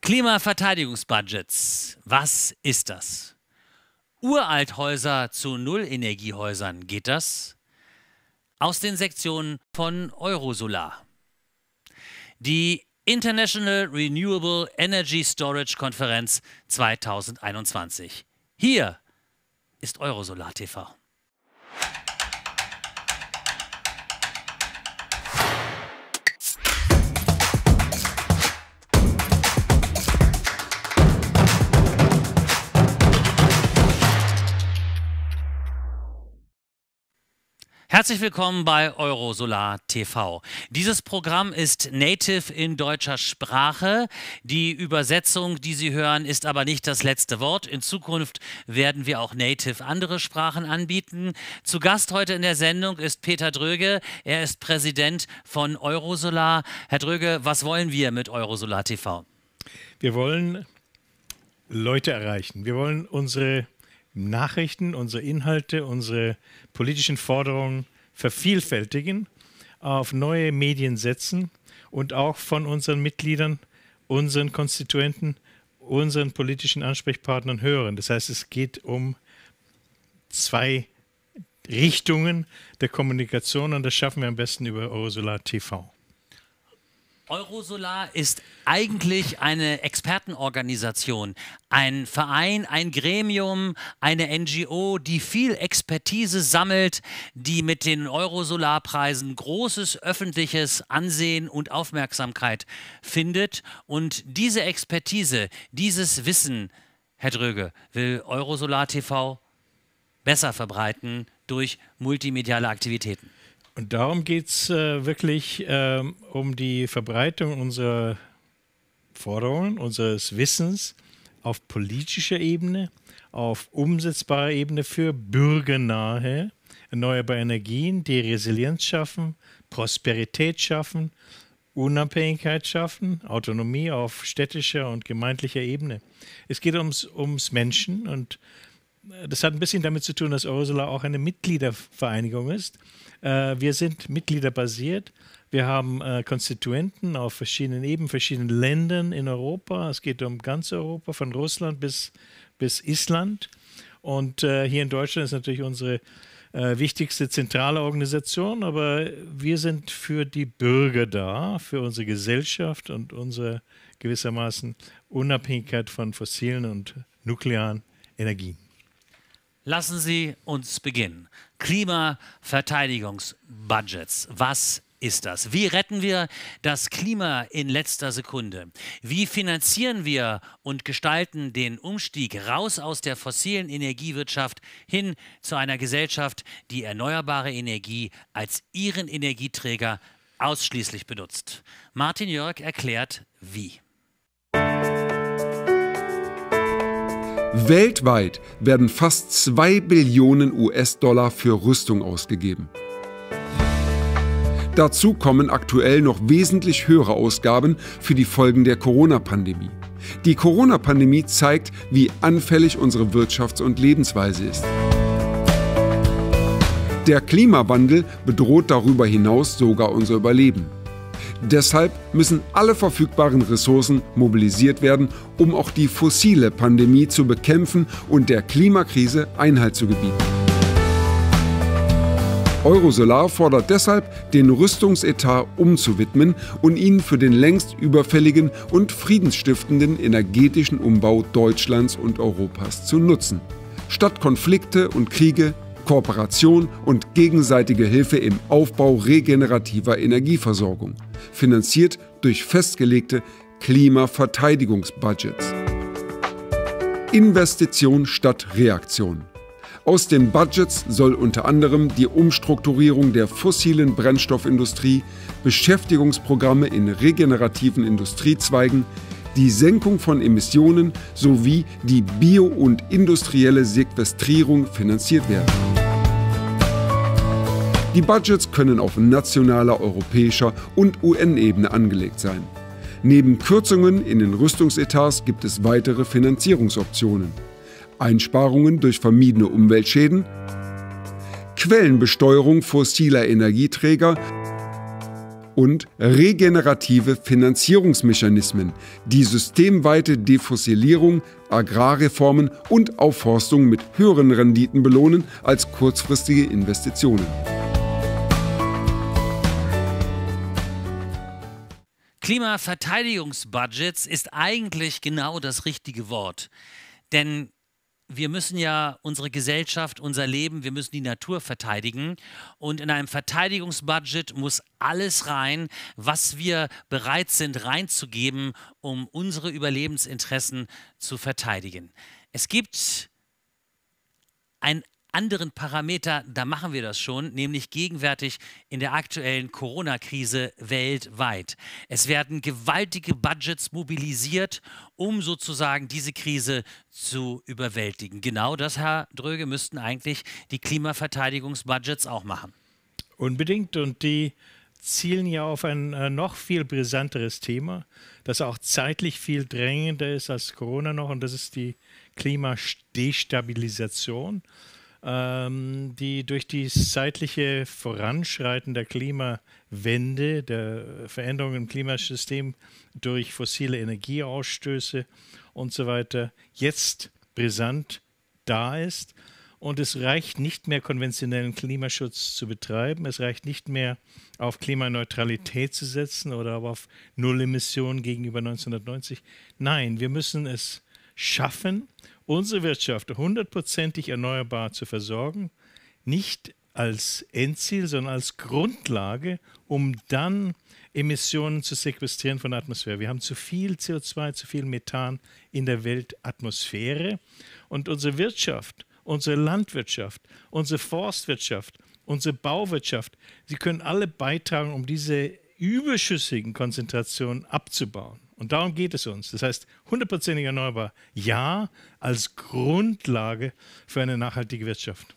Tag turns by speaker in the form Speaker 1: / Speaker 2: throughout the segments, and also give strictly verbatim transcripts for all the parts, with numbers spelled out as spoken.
Speaker 1: Klimaverteidigungsbudgets. Was ist das? Uralthäuser zu Nullenergiehäusern, geht das? Aus den Sektionen von Eurosolar. Die International Renewable Energy Storage Konferenz zweitausendeinundzwanzig. Hier ist Eurosolar T V. Herzlich willkommen bei Eurosolar T V. Dieses Programm ist native in deutscher Sprache. Die Übersetzung, die Sie hören, ist aber nicht das letzte Wort. In Zukunft werden wir auch native andere Sprachen anbieten. Zu Gast heute in der Sendung ist Peter Dröge. Er ist Präsident von Eurosolar. Herr Dröge, was wollen wir mit Eurosolar T V?
Speaker 2: Wir wollen Leute erreichen. Wir wollen unsere Nachrichten, unsere Inhalte, unsere politischen Forderungen vervielfältigen, auf neue Medien setzen und auch von unseren Mitgliedern, unseren Konstituenten, unseren politischen Ansprechpartnern hören. Das heißt, es geht um zwei Richtungen der Kommunikation und das schaffen wir am besten über Eurosolar T V.
Speaker 1: Eurosolar ist eigentlich eine Expertenorganisation, ein Verein, ein Gremium, eine N G O, die viel Expertise sammelt, die mit den Eurosolarpreisen großes öffentliches Ansehen und Aufmerksamkeit findet. Und diese Expertise, dieses Wissen, Herr Dröge, will Eurosolar T V besser verbreiten durch multimediale Aktivitäten.
Speaker 2: Und darum geht es äh, wirklich äh, um die Verbreitung unserer Forderungen, unseres Wissens auf politischer Ebene, auf umsetzbarer Ebene für bürgernahe erneuerbare Energien, die Resilienz schaffen, Prosperität schaffen, Unabhängigkeit schaffen, Autonomie auf städtischer und gemeindlicher Ebene. Es geht ums, ums Menschen und das hat ein bisschen damit zu tun, dass Eurosolar auch eine Mitgliedervereinigung ist. Wir sind mitgliederbasiert. Wir haben Konstituenten auf verschiedenen Ebenen, verschiedenen Ländern in Europa. Es geht um ganz Europa, von Russland bis, bis Island. Und hier in Deutschland ist natürlich unsere wichtigste zentrale Organisation. Aber wir sind für die Bürger da, für unsere Gesellschaft und unsere gewissermaßen Unabhängigkeit von fossilen und nuklearen Energien.
Speaker 1: Lassen Sie uns beginnen. Klimaverteidigungsbudgets. Was ist das? Wie retten wir das Klima in letzter Sekunde? Wie finanzieren wir und gestalten den Umstieg raus aus der fossilen Energiewirtschaft hin zu einer Gesellschaft, die erneuerbare Energie als ihren Energieträger ausschließlich benutzt? Martin Jörg erklärt, wie.
Speaker 3: Weltweit werden fast zwei Billionen U S-Dollar für Rüstung ausgegeben. Dazu kommen aktuell noch wesentlich höhere Ausgaben für die Folgen der Corona-Pandemie. Die Corona-Pandemie zeigt, wie anfällig unsere Wirtschafts- und Lebensweise ist. Der Klimawandel bedroht darüber hinaus sogar unser Überleben. Deshalb müssen alle verfügbaren Ressourcen mobilisiert werden, um auch die fossile Pandemie zu bekämpfen und der Klimakrise Einhalt zu gebieten. Eurosolar fordert deshalb, den Rüstungsetat umzuwidmen und ihn für den längst überfälligen und friedensstiftenden energetischen Umbau Deutschlands und Europas zu nutzen. Statt Konflikte und Kriege Kooperation und gegenseitige Hilfe im Aufbau regenerativer Energieversorgung, finanziert durch festgelegte Klimaverteidigungsbudgets. Investition statt Reaktion. Aus den Budgets soll unter anderem die Umstrukturierung der fossilen Brennstoffindustrie, Beschäftigungsprogramme in regenerativen Industriezweigen, die Senkung von Emissionen sowie die bio- und industrielle Sequestrierung finanziert werden. Die Budgets können auf nationaler, europäischer und U N-Ebene angelegt sein. Neben Kürzungen in den Rüstungsetats gibt es weitere Finanzierungsoptionen. Einsparungen durch vermiedene Umweltschäden, Quellenbesteuerung fossiler Energieträger und regenerative Finanzierungsmechanismen, die systemweite Defossilierung, Agrarreformen und Aufforstung mit höheren Renditen belohnen als kurzfristige Investitionen.
Speaker 1: Klimaverteidigungsbudgets ist eigentlich genau das richtige Wort. Denn wir müssen ja unsere Gesellschaft, unser Leben, wir müssen die Natur verteidigen. Und in einem Verteidigungsbudget muss alles rein, was wir bereit sind reinzugeben, um unsere Überlebensinteressen zu verteidigen. Es gibt ein anderen Parameter, da machen wir das schon, nämlich gegenwärtig in der aktuellen Corona-Krise weltweit. Es werden gewaltige Budgets mobilisiert, um sozusagen diese Krise zu überwältigen. Genau das, Herr Dröge, müssten eigentlich die Klimaverteidigungsbudgets auch machen.
Speaker 2: Unbedingt, und die zielen ja auf ein äh, noch viel brisanteres Thema, das auch zeitlich viel drängender ist als Corona noch, und das ist die Klimadestabilisation, ähm, die durch das zeitliche Voranschreiten der Klimawende, der Veränderung im Klimasystem durch fossile Energieausstöße und so weiter jetzt brisant da ist. Und es reicht nicht mehr, konventionellen Klimaschutz zu betreiben. Es reicht nicht mehr, auf Klimaneutralität zu setzen oder aber auf Nullemissionen gegenüber neunzehnhundertneunzig. Nein, wir müssen es schaffen, unsere Wirtschaft hundertprozentig erneuerbar zu versorgen, nicht als Endziel, sondern als Grundlage, um dann Emissionen zu sequestrieren von der Atmosphäre. Wir haben zu viel C O zwei, zu viel Methan in der Weltatmosphäre, und unsere Wirtschaft, unsere Landwirtschaft, unsere Forstwirtschaft, unsere Bauwirtschaft, sie können alle beitragen, um diese überschüssigen Konzentrationen abzubauen. Und darum geht es uns. Das heißt, hundertprozentig erneuerbar, ja, als Grundlage für eine nachhaltige Wirtschaft.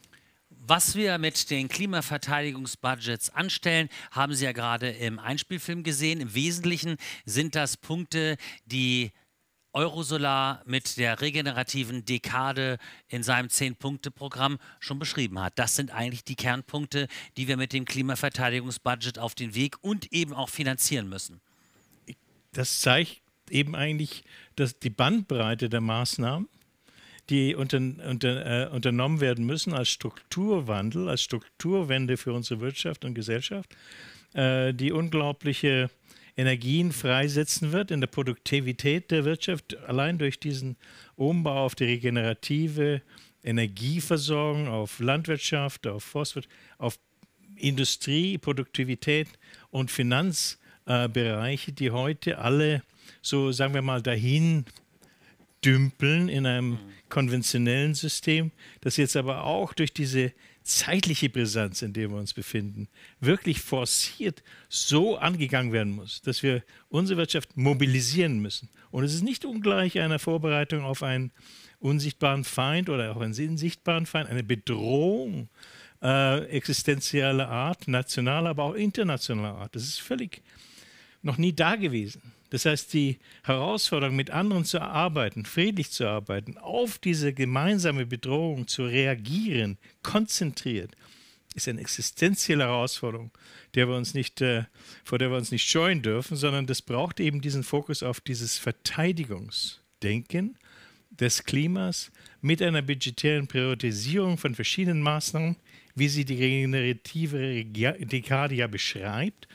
Speaker 1: Was wir mit den Klimaverteidigungsbudgets anstellen, haben Sie ja gerade im Einspielfilm gesehen. Im Wesentlichen sind das Punkte, die Eurosolar mit der regenerativen Dekade in seinem Zehn-Punkte-Programm schon beschrieben hat. Das sind eigentlich die Kernpunkte, die wir mit dem Klimaverteidigungsbudget auf den Weg und eben auch finanzieren müssen.
Speaker 2: Das zeigt eben eigentlich dass die Bandbreite der Maßnahmen, die unter, unter, äh, unternommen werden müssen als Strukturwandel, als Strukturwende für unsere Wirtschaft und Gesellschaft, äh, die unglaubliche Energien freisetzen wird in der Produktivität der Wirtschaft, allein durch diesen Umbau auf die regenerative Energieversorgung, auf Landwirtschaft, auf Forstwirtschaft, auf Industrie, Produktivität und Finanzbereiche, äh, die heute alle so, sagen wir mal, dahin dümpeln in einem konventionellen System, das jetzt aber auch durch diese zeitliche Brisanz, in der wir uns befinden, wirklich forciert so angegangen werden muss, dass wir unsere Wirtschaft mobilisieren müssen. Und es ist nicht ungleich einer Vorbereitung auf einen unsichtbaren Feind oder auch einen sichtbaren Feind, eine Bedrohung äh, existenzieller Art, nationaler, aber auch internationaler Art. Das ist völlig noch nie da gewesen. Das heißt, die Herausforderung, mit anderen zu arbeiten, friedlich zu arbeiten, auf diese gemeinsame Bedrohung zu reagieren, konzentriert, ist eine existenzielle Herausforderung, der wir uns nicht, äh, vor der wir uns nicht scheuen dürfen, sondern das braucht eben diesen Fokus auf dieses Verteidigungsdenken des Klimas mit einer budgetären Priorisierung von verschiedenen Maßnahmen, wie sie die regenerative Dekade ja beschreibt.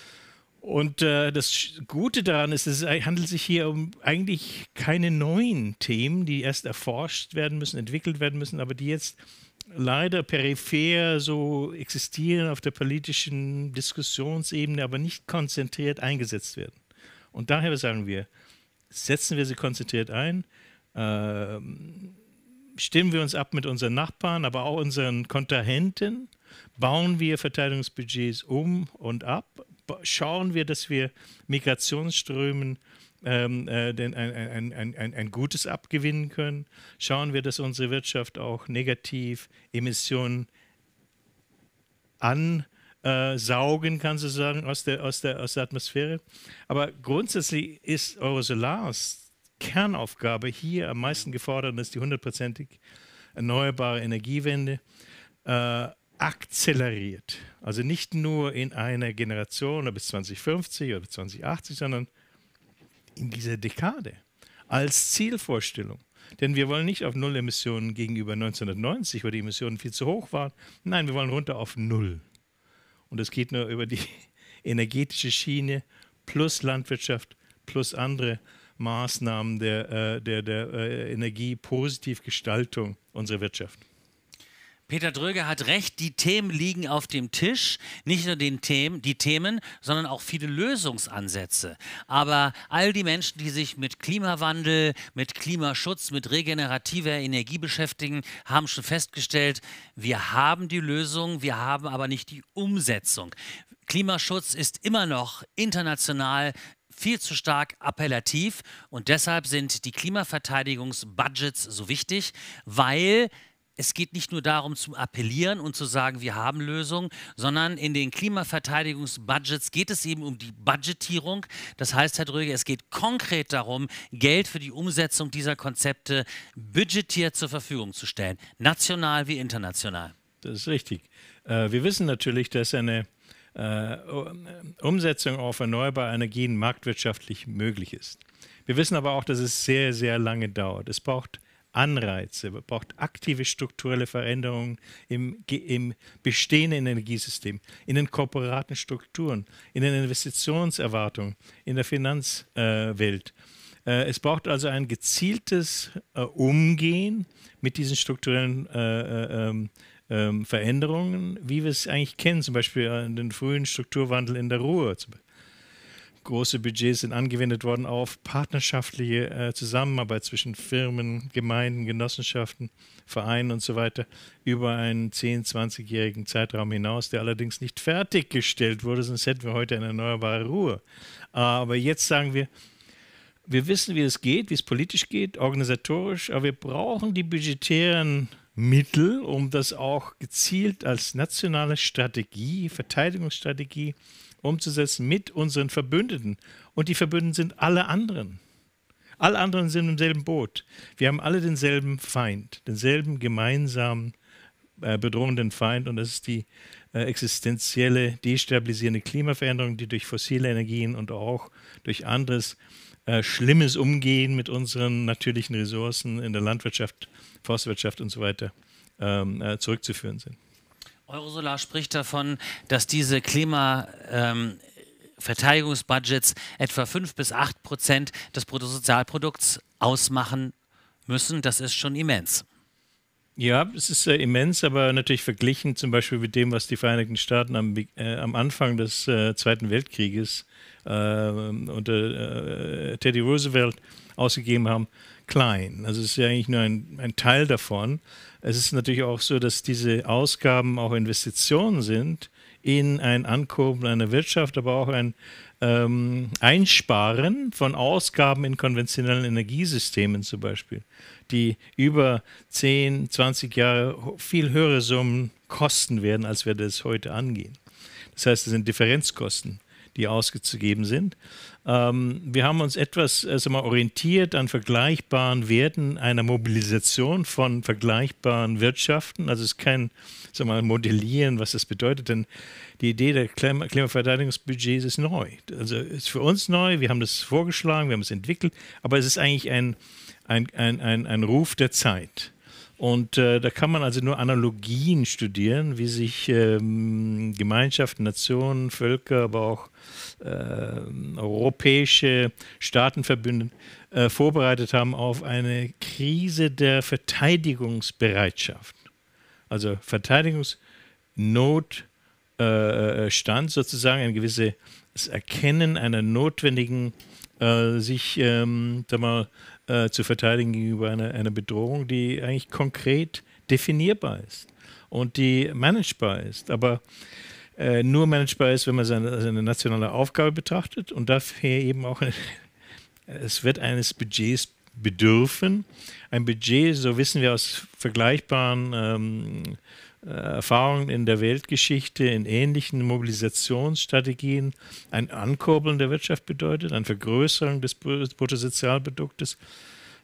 Speaker 2: Und äh, das Gute daran ist, es handelt sich hier um eigentlich keine neuen Themen, die erst erforscht werden müssen, entwickelt werden müssen, aber die jetzt leider peripher so existieren auf der politischen Diskussionsebene, aber nicht konzentriert eingesetzt werden. Und daher sagen wir, setzen wir sie konzentriert ein, äh, stimmen wir uns ab mit unseren Nachbarn, aber auch unseren Kontrahenten, bauen wir Verteidigungsbudgets um und ab, schauen wir, dass wir Migrationsströmen ähm, äh, den, ein, ein, ein, ein, ein Gutes abgewinnen können. Schauen wir, dass unsere Wirtschaft auch negativ Emissionen ansaugen kann, sozusagen, aus der, aus der, aus der Atmosphäre. Aber grundsätzlich ist Eurosolars Kernaufgabe hier am meisten gefordert, das ist die hundertprozentig erneuerbare Energiewende. Äh, akzeleriert. Also nicht nur in einer Generation oder bis zwanzig fünfzig oder zwanzig achtzig, sondern in dieser Dekade als Zielvorstellung. Denn wir wollen nicht auf Null Emissionen gegenüber neunzehnhundertneunzig, wo die Emissionen viel zu hoch waren. Nein, wir wollen runter auf Null. Und das geht nur über die energetische Schiene plus Landwirtschaft plus andere Maßnahmen der, äh, der, der äh, Energiepositivgestaltung unserer Wirtschaft.
Speaker 1: Peter Dröge hat recht, die Themen liegen auf dem Tisch, nicht nur den Themen, die Themen, sondern auch viele Lösungsansätze. Aber all die Menschen, die sich mit Klimawandel, mit Klimaschutz, mit regenerativer Energie beschäftigen, haben schon festgestellt, wir haben die Lösung, wir haben aber nicht die Umsetzung. Klimaschutz ist immer noch international viel zu stark appellativ und deshalb sind die Klimaverteidigungsbudgets so wichtig, weil es geht nicht nur darum zu appellieren und zu sagen, wir haben Lösungen, sondern in den Klimaverteidigungsbudgets geht es eben um die Budgetierung. Das heißt, Herr Dröge, es geht konkret darum, Geld für die Umsetzung dieser Konzepte budgetiert zur Verfügung zu stellen, national wie international.
Speaker 2: Das ist richtig. Äh, wir wissen natürlich, dass eine äh, Umsetzung auf erneuerbare Energien marktwirtschaftlich möglich ist. Wir wissen aber auch, dass es sehr, sehr lange dauert. Es braucht Anreize, man braucht aktive strukturelle Veränderungen im, im bestehenden Energiesystem, in den korporaten Strukturen, in den Investitionserwartungen, in der Finanzwelt. Äh, äh, es braucht also ein gezieltes äh, Umgehen mit diesen strukturellen äh, äh, äh, Veränderungen, wie wir es eigentlich kennen, zum Beispiel äh, den frühen Strukturwandel in der Ruhr. Große Budgets sind angewendet worden auf partnerschaftliche äh, Zusammenarbeit zwischen Firmen, Gemeinden, Genossenschaften, Vereinen und so weiter über einen zehn-, zwanzigjährigen Zeitraum hinaus, der allerdings nicht fertiggestellt wurde, sonst hätten wir heute eine erneuerbare Ruhe. Aber jetzt sagen wir, wir wissen, wie es geht, wie es politisch geht, organisatorisch, aber wir brauchen die budgetären Mittel, um das auch gezielt als nationale Strategie, Verteidigungsstrategie umzusetzen mit unseren Verbündeten. Und die Verbündeten sind alle anderen. Alle anderen sind im selben Boot. Wir haben alle denselben Feind, denselben gemeinsamen äh, bedrohenden Feind. Und das ist die äh, existenzielle, destabilisierende Klimaveränderung, die durch fossile Energien und auch durch anderes äh, schlimmes Umgehen mit unseren natürlichen Ressourcen in der Landwirtschaft, Forstwirtschaft und so weiter ähm, äh, zurückzuführen sind.
Speaker 1: Eurosolar spricht davon, dass diese Klimaverteidigungsbudgets ähm, etwa fünf bis acht Prozent des Bruttosozialprodukts ausmachen müssen. Das ist schon immens.
Speaker 2: Ja, es ist äh, immens, aber natürlich verglichen zum Beispiel mit dem, was die Vereinigten Staaten am, äh, am Anfang des äh, Zweiten Weltkrieges äh, unter äh, Teddy Roosevelt ausgegeben haben, klein. Also es ist ja eigentlich nur ein, ein Teil davon. Es ist natürlich auch so, dass diese Ausgaben auch Investitionen sind in ein Ankurbeln einer Wirtschaft, aber auch ein ähm, Einsparen von Ausgaben in konventionellen Energiesystemen zum Beispiel, die über zehn, zwanzig Jahre viel höhere Summen kosten werden, als wir das heute angehen. Das heißt, es sind Differenzkosten, die ausgegeben sind. Ähm, wir haben uns etwas also mal orientiert an vergleichbaren Werten einer Mobilisation von vergleichbaren Wirtschaften. Also es ist kein sagen wir mal, Modellieren, was das bedeutet, denn die Idee der Klima Klimaverteidigungsbudgets ist neu. Also ist für uns neu, wir haben das vorgeschlagen, wir haben es entwickelt, aber es ist eigentlich ein, ein, ein, ein, ein Ruf der Zeit. Und äh, da kann man also nur Analogien studieren, wie sich ähm, Gemeinschaften, Nationen, Völker, aber auch äh, europäische Staatenverbünde äh, vorbereitet haben auf eine Krise der Verteidigungsbereitschaft. Also Verteidigungsnotstand äh, sozusagen, ein gewisses Erkennen einer notwendigen, äh, sich ähm, sag mal, Äh, zu verteidigen gegenüber einer, einer Bedrohung, die eigentlich konkret definierbar ist und die managebar ist, aber äh, nur managebar ist, wenn man seine, seine nationale Aufgabe betrachtet und dafür eben auch, eine, es wird eines Budgets bedürfen. Ein Budget, so wissen wir aus vergleichbaren ähm, Erfahrungen in der Weltgeschichte, in ähnlichen Mobilisationsstrategien, ein Ankurbeln der Wirtschaft bedeutet, eine Vergrößerung des Bruttosozialproduktes,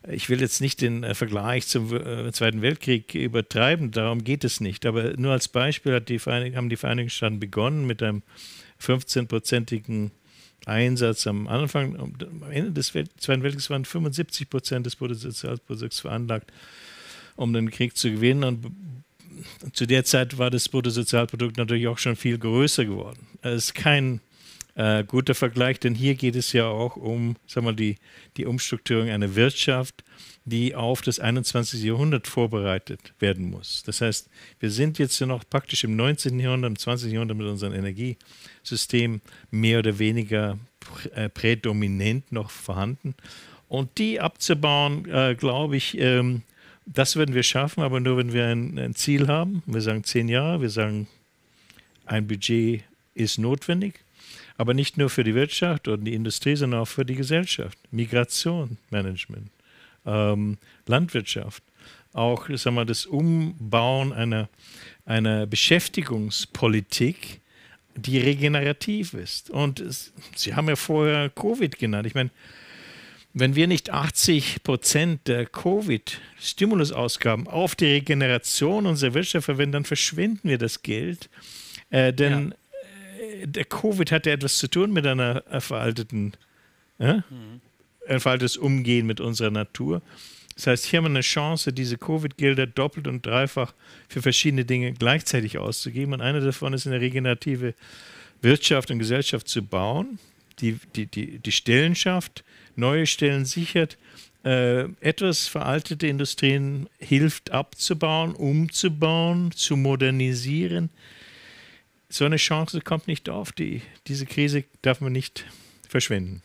Speaker 2: ich will jetzt nicht den äh, Vergleich zum äh, Zweiten Weltkrieg übertreiben, darum geht es nicht. Aber nur als Beispiel hat die Vereinig- haben die Vereinigten Staaten begonnen mit einem fünfzehnprozentigen Einsatz am Anfang. Am Ende des Welt- Zweiten Weltkriegs waren fünfundsiebzig Prozent des Bruttosozialprodukts veranlagt, um den Krieg zu gewinnen. Und zu der Zeit war das Bruttosozialprodukt natürlich auch schon viel größer geworden. Es ist kein äh, guter Vergleich, denn hier geht es ja auch um, sagen wir mal, die, die Umstrukturierung einer Wirtschaft, die auf das einundzwanzigste Jahrhundert vorbereitet werden muss. Das heißt, wir sind jetzt ja noch praktisch im neunzehnten Jahrhundert, im zwanzigsten Jahrhundert mit unserem Energiesystem mehr oder weniger prä äh, prädominant noch vorhanden. Und die abzubauen, äh, glaube ich, ähm, das würden wir schaffen, aber nur, wenn wir ein, ein Ziel haben. Wir sagen zehn Jahre, wir sagen, ein Budget ist notwendig, aber nicht nur für die Wirtschaft oder die Industrie, sondern auch für die Gesellschaft. Migration, Management, ähm, Landwirtschaft, auch sagen wir, das Umbauen einer, einer Beschäftigungspolitik, die regenerativ ist. Und es, Sie haben ja vorher Covid genannt. Ich meine, wenn wir nicht achtzig Prozent der Covid-Stimulusausgaben auf die Regeneration unserer Wirtschaft verwenden, dann verschwenden wir das Geld. Äh, denn ja. äh, der Covid hatte etwas zu tun mit einer veralteten, äh, mhm. ein veraltetes Umgehen mit unserer Natur. Das heißt, hier haben wir eine Chance, diese Covid-Gelder doppelt und dreifach für verschiedene Dinge gleichzeitig auszugeben. Und eine davon ist, eine regenerative Wirtschaft und Gesellschaft zu bauen, die, die, die, die Stellen schafft, neue Stellen sichert, äh, etwas veraltete Industrien hilft abzubauen, umzubauen, zu modernisieren. So eine Chance kommt nicht auf. Die, diese Krise darf man nicht verschwenden.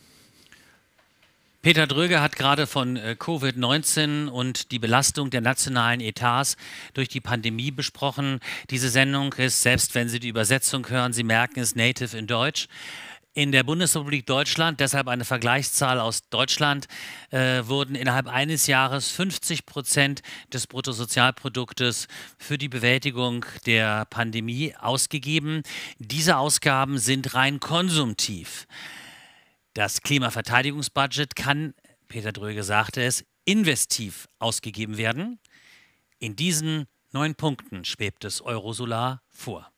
Speaker 1: Peter Dröge hat gerade von äh, Covid neunzehn und die Belastung der nationalen Etats durch die Pandemie besprochen. Diese Sendung ist, selbst wenn Sie die Übersetzung hören, Sie merken es native in Deutsch. In der Bundesrepublik Deutschland, deshalb eine Vergleichszahl aus Deutschland, äh, wurden innerhalb eines Jahres fünfzig Prozent des Bruttosozialproduktes für die Bewältigung der Pandemie ausgegeben. Diese Ausgaben sind rein konsumtiv. Das Klimaverteidigungsbudget kann, Peter Dröge sagte es, investiv ausgegeben werden. In diesen neun Punkten schwebt es Eurosolar vor.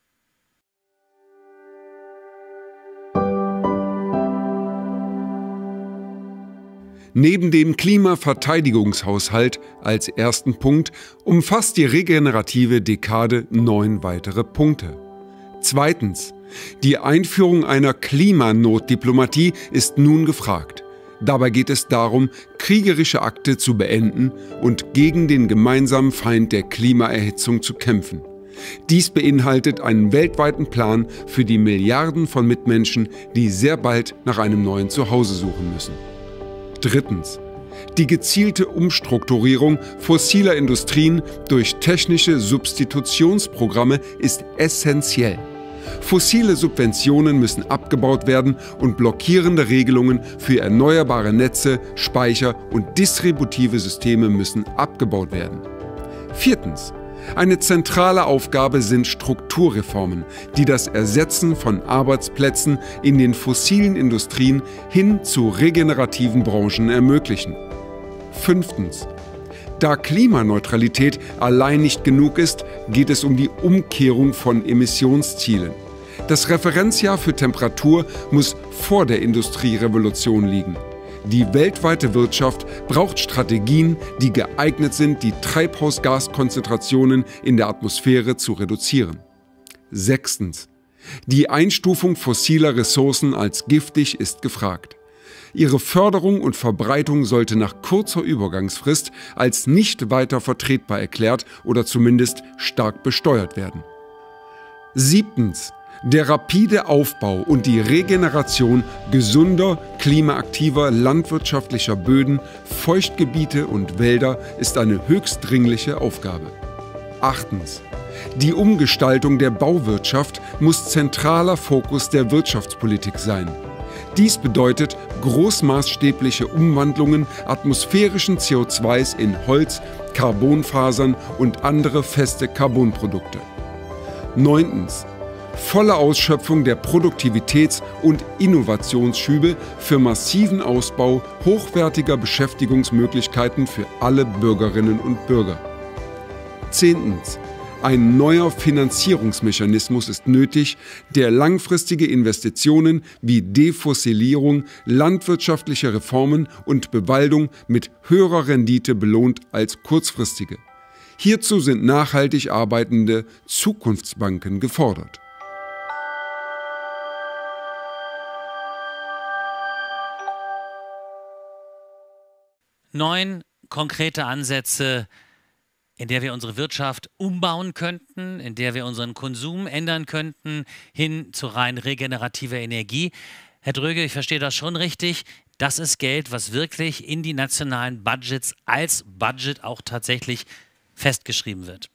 Speaker 3: Neben dem Klimaverteidigungshaushalt als ersten Punkt umfasst die regenerative Dekade neun weitere Punkte. Zweitens. Die Einführung einer Klimanotdiplomatie ist nun gefragt. Dabei geht es darum, kriegerische Akte zu beenden und gegen den gemeinsamen Feind der Klimaerhitzung zu kämpfen. Dies beinhaltet einen weltweiten Plan für die Milliarden von Mitmenschen, die sehr bald nach einem neuen Zuhause suchen müssen. Drittens. Die gezielte Umstrukturierung fossiler Industrien durch technische Substitutionsprogramme ist essentiell. Fossile Subventionen müssen abgebaut werden und blockierende Regelungen für erneuerbare Netze, Speicher und distributive Systeme müssen abgebaut werden. Viertens. Eine zentrale Aufgabe sind Strukturreformen, die das Ersetzen von Arbeitsplätzen in den fossilen Industrien hin zu regenerativen Branchen ermöglichen. Fünftens. Da Klimaneutralität allein nicht genug ist, geht es um die Umkehrung von Emissionszielen. Das Referenzjahr für Temperatur muss vor der Industrierevolution liegen. Die weltweite Wirtschaft braucht Strategien, die geeignet sind, die Treibhausgaskonzentrationen in der Atmosphäre zu reduzieren. Sechstens. Die Einstufung fossiler Ressourcen als giftig ist gefragt. Ihre Förderung und Verbreitung sollte nach kurzer Übergangsfrist als nicht weiter vertretbar erklärt oder zumindest stark besteuert werden. Siebtens. Der rapide Aufbau und die Regeneration gesunder, klimaaktiver landwirtschaftlicher Böden, Feuchtgebiete und Wälder ist eine höchst dringliche Aufgabe. Achtens. Die Umgestaltung der Bauwirtschaft muss zentraler Fokus der Wirtschaftspolitik sein. Dies bedeutet großmaßstäbliche Umwandlungen atmosphärischen C O zwei in Holz, Carbonfasern und andere feste Carbonprodukte. Neuntens. volle Ausschöpfung der Produktivitäts- und Innovationsschübe für massiven Ausbau hochwertiger Beschäftigungsmöglichkeiten für alle Bürgerinnen und Bürger. Zehntens. Ein neuer Finanzierungsmechanismus ist nötig, der langfristige Investitionen wie Defossilierung, landwirtschaftliche Reformen und Bewaldung mit höherer Rendite belohnt als kurzfristige. Hierzu sind nachhaltig arbeitende Zukunftsbanken gefordert.
Speaker 1: Neun konkrete Ansätze, in der wir unsere Wirtschaft umbauen könnten, in der wir unseren Konsum ändern könnten, hin zu rein regenerativer Energie. Herr Dröge, ich verstehe das schon richtig. Das ist Geld, was wirklich in die nationalen Budgets als Budget auch tatsächlich festgeschrieben wird.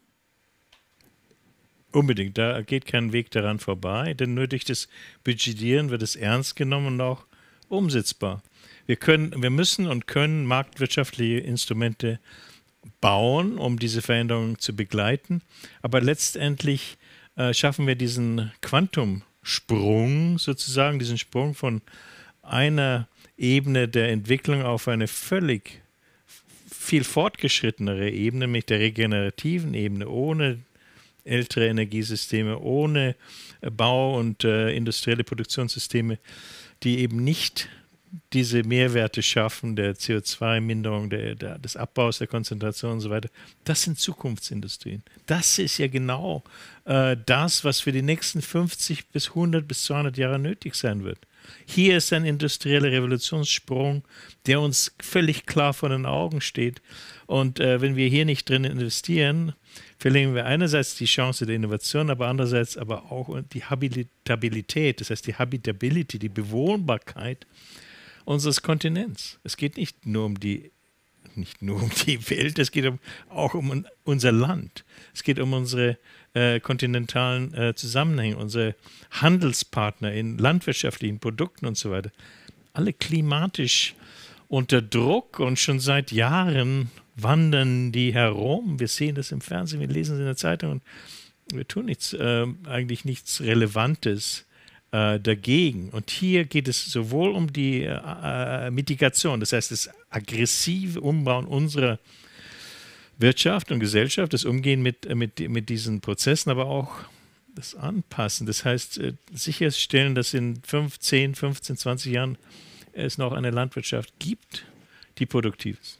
Speaker 2: Unbedingt, da geht kein Weg daran vorbei, denn nur durch das Budgetieren wird es ernst genommen und auch umsetzbar. Wir können, wir müssen und können marktwirtschaftliche Instrumente bauen, um diese Veränderungen zu begleiten. Aber letztendlich äh, schaffen wir diesen Quantumsprung sozusagen, diesen Sprung von einer Ebene der Entwicklung auf eine völlig viel fortgeschrittenere Ebene, nämlich der regenerativen Ebene, ohne ältere Energiesysteme, ohne äh, Bau- und äh, industrielle Produktionssysteme, die eben nicht diese Mehrwerte schaffen, der C O zwei Minderung, der, der, des Abbaus, der Konzentration und so weiter. Das sind Zukunftsindustrien. Das ist ja genau äh, das, was für die nächsten fünfzig bis hundert bis zweihundert Jahre nötig sein wird. Hier ist ein industrieller Revolutionssprung, der uns völlig klar vor den Augen steht. Und äh, wenn wir hier nicht drin investieren, verlieren wir einerseits die Chance der Innovation, aber andererseits aber auch die Habitabilität, das heißt die Habitability, die Bewohnbarkeit unseres Kontinents. Es geht nicht nur um die, nicht nur um die Welt, es geht um, auch um unser Land. Es geht um unsere äh, kontinentalen äh, Zusammenhänge, unsere Handelspartner in landwirtschaftlichen Produkten und so weiter. Alle klimatisch unter Druck und schon seit Jahren wandern die herum. Wir sehen das im Fernsehen, wir lesen es in der Zeitung und wir tun nichts, äh, eigentlich nichts Relevantes dagegen. Und hier geht es sowohl um die äh, Mitigation, das heißt das aggressive Umbauen unserer Wirtschaft und Gesellschaft, das Umgehen mit, mit, mit diesen Prozessen, aber auch das Anpassen. Das heißt äh, sicherstellen, dass in fünf, zehn, fünfzehn, zwanzig Jahren es noch eine Landwirtschaft gibt, die produktiv ist.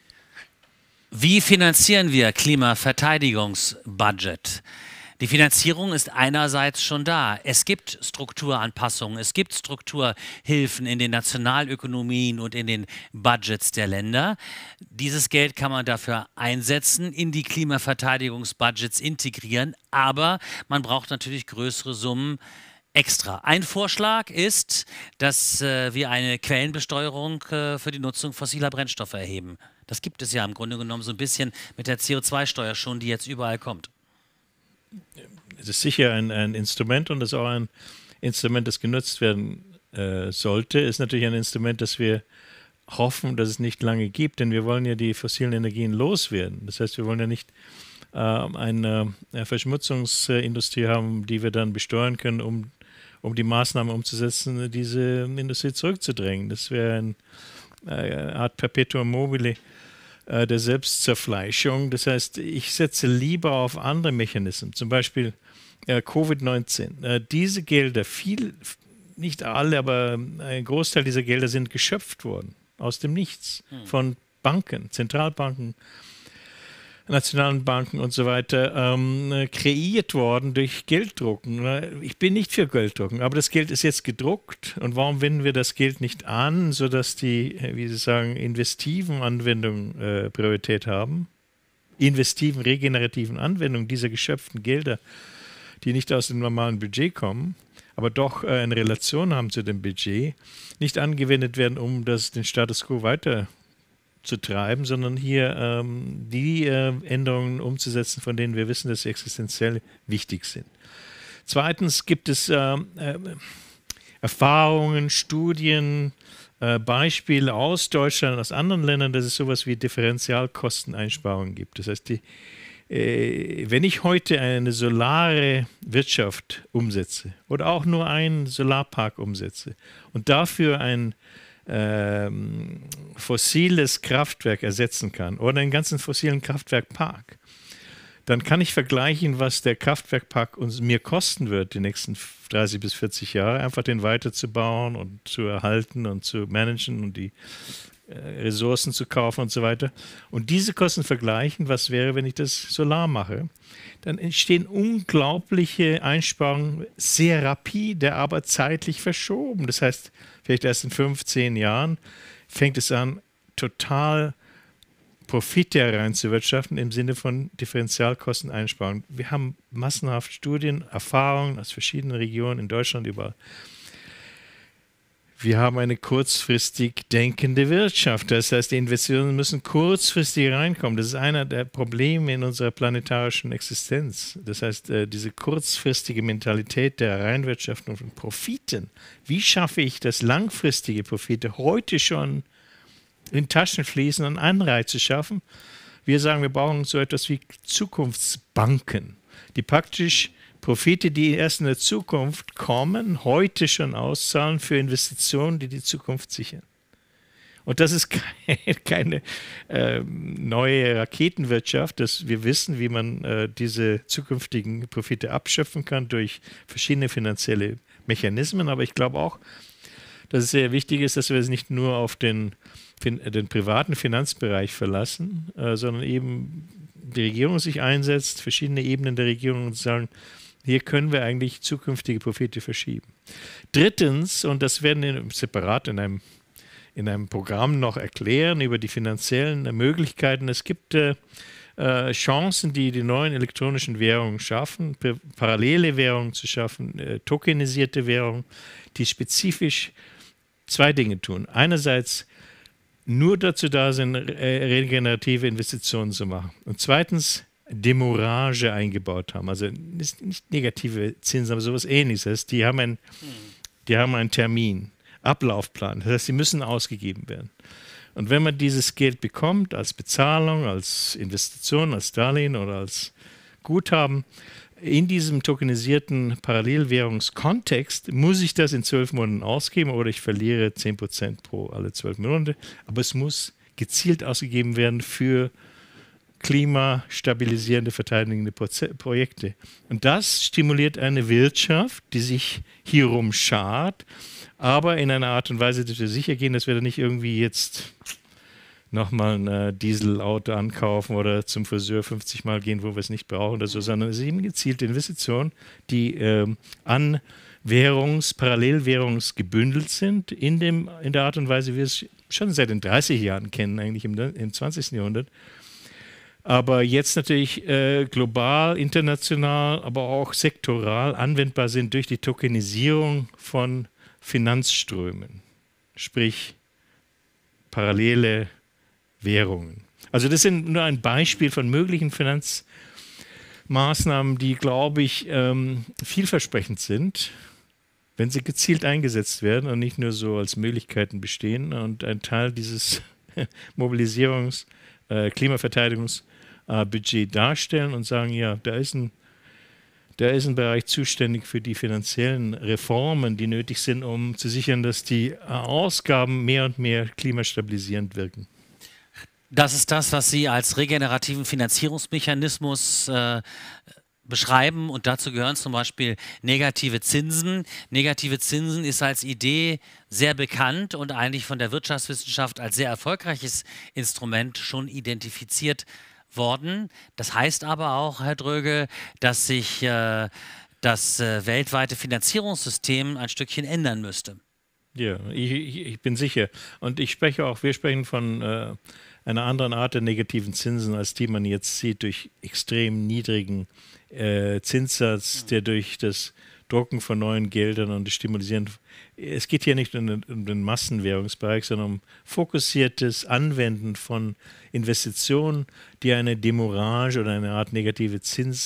Speaker 1: Wie finanzieren wir Klimaverteidigungsbudget? Die Finanzierung ist einerseits schon da. Es gibt Strukturanpassungen, es gibt Strukturhilfen in den Nationalökonomien und in den Budgets der Länder. Dieses Geld kann man dafür einsetzen, in die Klimaverteidigungsbudgets integrieren, aber man braucht natürlich größere Summen extra. Ein Vorschlag ist, dass äh, wir eine Quellenbesteuerung äh, für die Nutzung fossiler Brennstoffe erheben. Das gibt es ja im Grunde genommen so ein bisschen mit der C O zwei Steuer schon, die jetzt überall kommt.
Speaker 2: Es ist sicher ein, ein Instrument und es ist auch ein Instrument, das genutzt werden äh, sollte. Es ist natürlich ein Instrument, das wir hoffen, dass es nicht lange gibt, denn wir wollen ja die fossilen Energien loswerden. Das heißt, wir wollen ja nicht äh, eine, eine Verschmutzungsindustrie haben, die wir dann besteuern können, um, um die Maßnahmen umzusetzen, diese Industrie zurückzudrängen. Das wäre ein, eine Art Perpetuum mobile der Selbstzerfleischung. Das heißt, ich setze lieber auf andere Mechanismen, zum Beispiel äh, Covid neunzehn. Äh, diese Gelder, viel, nicht alle, aber ein Großteil dieser Gelder sind geschöpft worden, aus dem Nichts, hm. von Banken, Zentralbanken, nationalen Banken und so weiter, ähm, kreiert worden durch Gelddrucken. Ich bin nicht für Gelddrucken, aber das Geld ist jetzt gedruckt und warum wenden wir das Geld nicht an, sodass die, wie Sie sagen, investiven Anwendungen äh, Priorität haben? Investiven, regenerativen Anwendungen dieser geschöpften Gelder, die nicht aus dem normalen Budget kommen, aber doch äh, eine Relation haben zu dem Budget, nicht angewendet werden, um das, den Status quo weiter zu treiben, sondern hier ähm, die äh, Änderungen umzusetzen, von denen wir wissen, dass sie existenziell wichtig sind. Zweitens gibt es äh, äh, Erfahrungen, Studien, äh, Beispiele aus Deutschland, aus anderen Ländern, dass es sowas wie Differentialkosteneinsparungen gibt. Das heißt, die, Äh, wenn ich heute eine solare Wirtschaft umsetze oder auch nur einen Solarpark umsetze und dafür ein ähm, fossiles Kraftwerk ersetzen kann oder einen ganzen fossilen Kraftwerkpark, dann kann ich vergleichen, was der Kraftwerkpark uns mir kosten wird, die nächsten dreißig bis vierzig Jahre, einfach den weiterzubauen und zu erhalten und zu managen und die äh, Ressourcen zu kaufen und so weiter. Und diese Kosten vergleichen, was wäre, wenn ich das Solar mache. Dann entstehen unglaubliche Einsparungen, sehr rapide, aber zeitlich verschoben. Das heißt, vielleicht erst in fünfzehn Jahren fängt es an, total Profite hereinzuwirtschaften im Sinne von Differentialkosteneinsparung. Wir haben massenhaft Studien, Erfahrungen aus verschiedenen Regionen in Deutschland überall. Wir haben eine kurzfristig denkende Wirtschaft. Das heißt, die Investitionen müssen kurzfristig reinkommen. Das ist einer der Probleme in unserer planetarischen Existenz. Das heißt, diese kurzfristige Mentalität der Reinwirtschaftung von Profiten. Wie schaffe ich das, langfristige Profite heute schon in Taschen fließen und Anreize schaffen? Wir sagen, wir brauchen so etwas wie Zukunftsbanken, die praktisch Profite, die erst in der Zukunft kommen, heute schon auszahlen für Investitionen, die die Zukunft sichern. Und das ist keine, keine äh, neue Raketenwirtschaft. Das, wir wissen, wie man äh, diese zukünftigen Profite abschöpfen kann durch verschiedene finanzielle Mechanismen. Aber ich glaube auch, dass es sehr wichtig ist, dass wir es nicht nur auf den den privaten Finanzbereich verlassen, äh, sondern eben die Regierung sich einsetzt, verschiedene Ebenen der Regierung und sagen, hier können wir eigentlich zukünftige Profite verschieben. Drittens, und das werden wir separat in einem, in einem Programm noch erklären, über die finanziellen Möglichkeiten. Es gibt äh, Chancen, die die neuen elektronischen Währungen schaffen, parallele Währungen zu schaffen, äh, tokenisierte Währungen, die spezifisch zwei Dinge tun. Einerseits nur dazu da sind, regenerative Investitionen zu machen. Und zweitens, Demurrage eingebaut haben. Also nicht, nicht negative Zinsen, aber sowas Ähnliches. Die haben, ein, die haben einen Termin, Ablaufplan. Das heißt, sie müssen ausgegeben werden. Und wenn man dieses Geld bekommt, als Bezahlung, als Investition, als Darlehen oder als Guthaben, in diesem tokenisierten Parallelwährungskontext muss ich das in zwölf Monaten ausgeben oder ich verliere zehn Prozent pro alle zwölf Monate. Aber es muss gezielt ausgegeben werden für klimastabilisierende, verteidigende Proze- Projekte. Und das stimuliert eine Wirtschaft, die sich hierum schart, aber in einer Art und Weise, dass wir sicher gehen, dass wir da nicht irgendwie jetzt nochmal ein äh, Dieselauto ankaufen oder zum Friseur fünfzig Mal gehen, wo wir es nicht brauchen oder so, sondern es ist eben gezielte Investitionen, die ähm, an Währungs-, Parallelwährungs gebündelt sind, in, dem, in der Art und Weise, wie wir es schon seit den dreißig Jahren kennen, eigentlich im, im zwanzigsten Jahrhundert. Aber jetzt natürlich äh, global, international, aber auch sektoral anwendbar sind durch die Tokenisierung von Finanzströmen, sprich parallele Währungen. Also das sind nur ein Beispiel von möglichen Finanzmaßnahmen, die, glaube ich, ähm, vielversprechend sind, wenn sie gezielt eingesetzt werden und nicht nur so als Möglichkeiten bestehen und ein Teil dieses Mobilisierungs-, äh, Klimaverteidigungsbudget darstellen und sagen, ja, da ist ein Da ist ein Bereich zuständig für die finanziellen Reformen, die nötig sind, um zu sichern, dass die Ausgaben mehr und mehr klimastabilisierend wirken.
Speaker 1: Das ist das, was Sie als regenerativen Finanzierungsmechanismus äh, beschreiben, und dazu gehören zum Beispiel negative Zinsen. Negative Zinsen ist als Idee sehr bekannt und eigentlich von der Wirtschaftswissenschaft als sehr erfolgreiches Instrument schon identifiziert worden. Das heißt aber auch, Herr Dröge, dass sich äh, das äh, weltweite Finanzierungssystem ein Stückchen ändern müsste.
Speaker 2: Ja, ich, ich, ich bin sicher. Und ich spreche auch, wir sprechen von äh, einer anderen Art der negativen Zinsen, als die man jetzt sieht durch extrem niedrigen äh, Zinssatz, der durch das Drucken von neuen Geldern und das Stimulisieren. Es geht hier nicht um den, um den Massenwährungsbereich, sondern um fokussiertes Anwenden von Investitionen, die eine Demurrage oder eine Art negative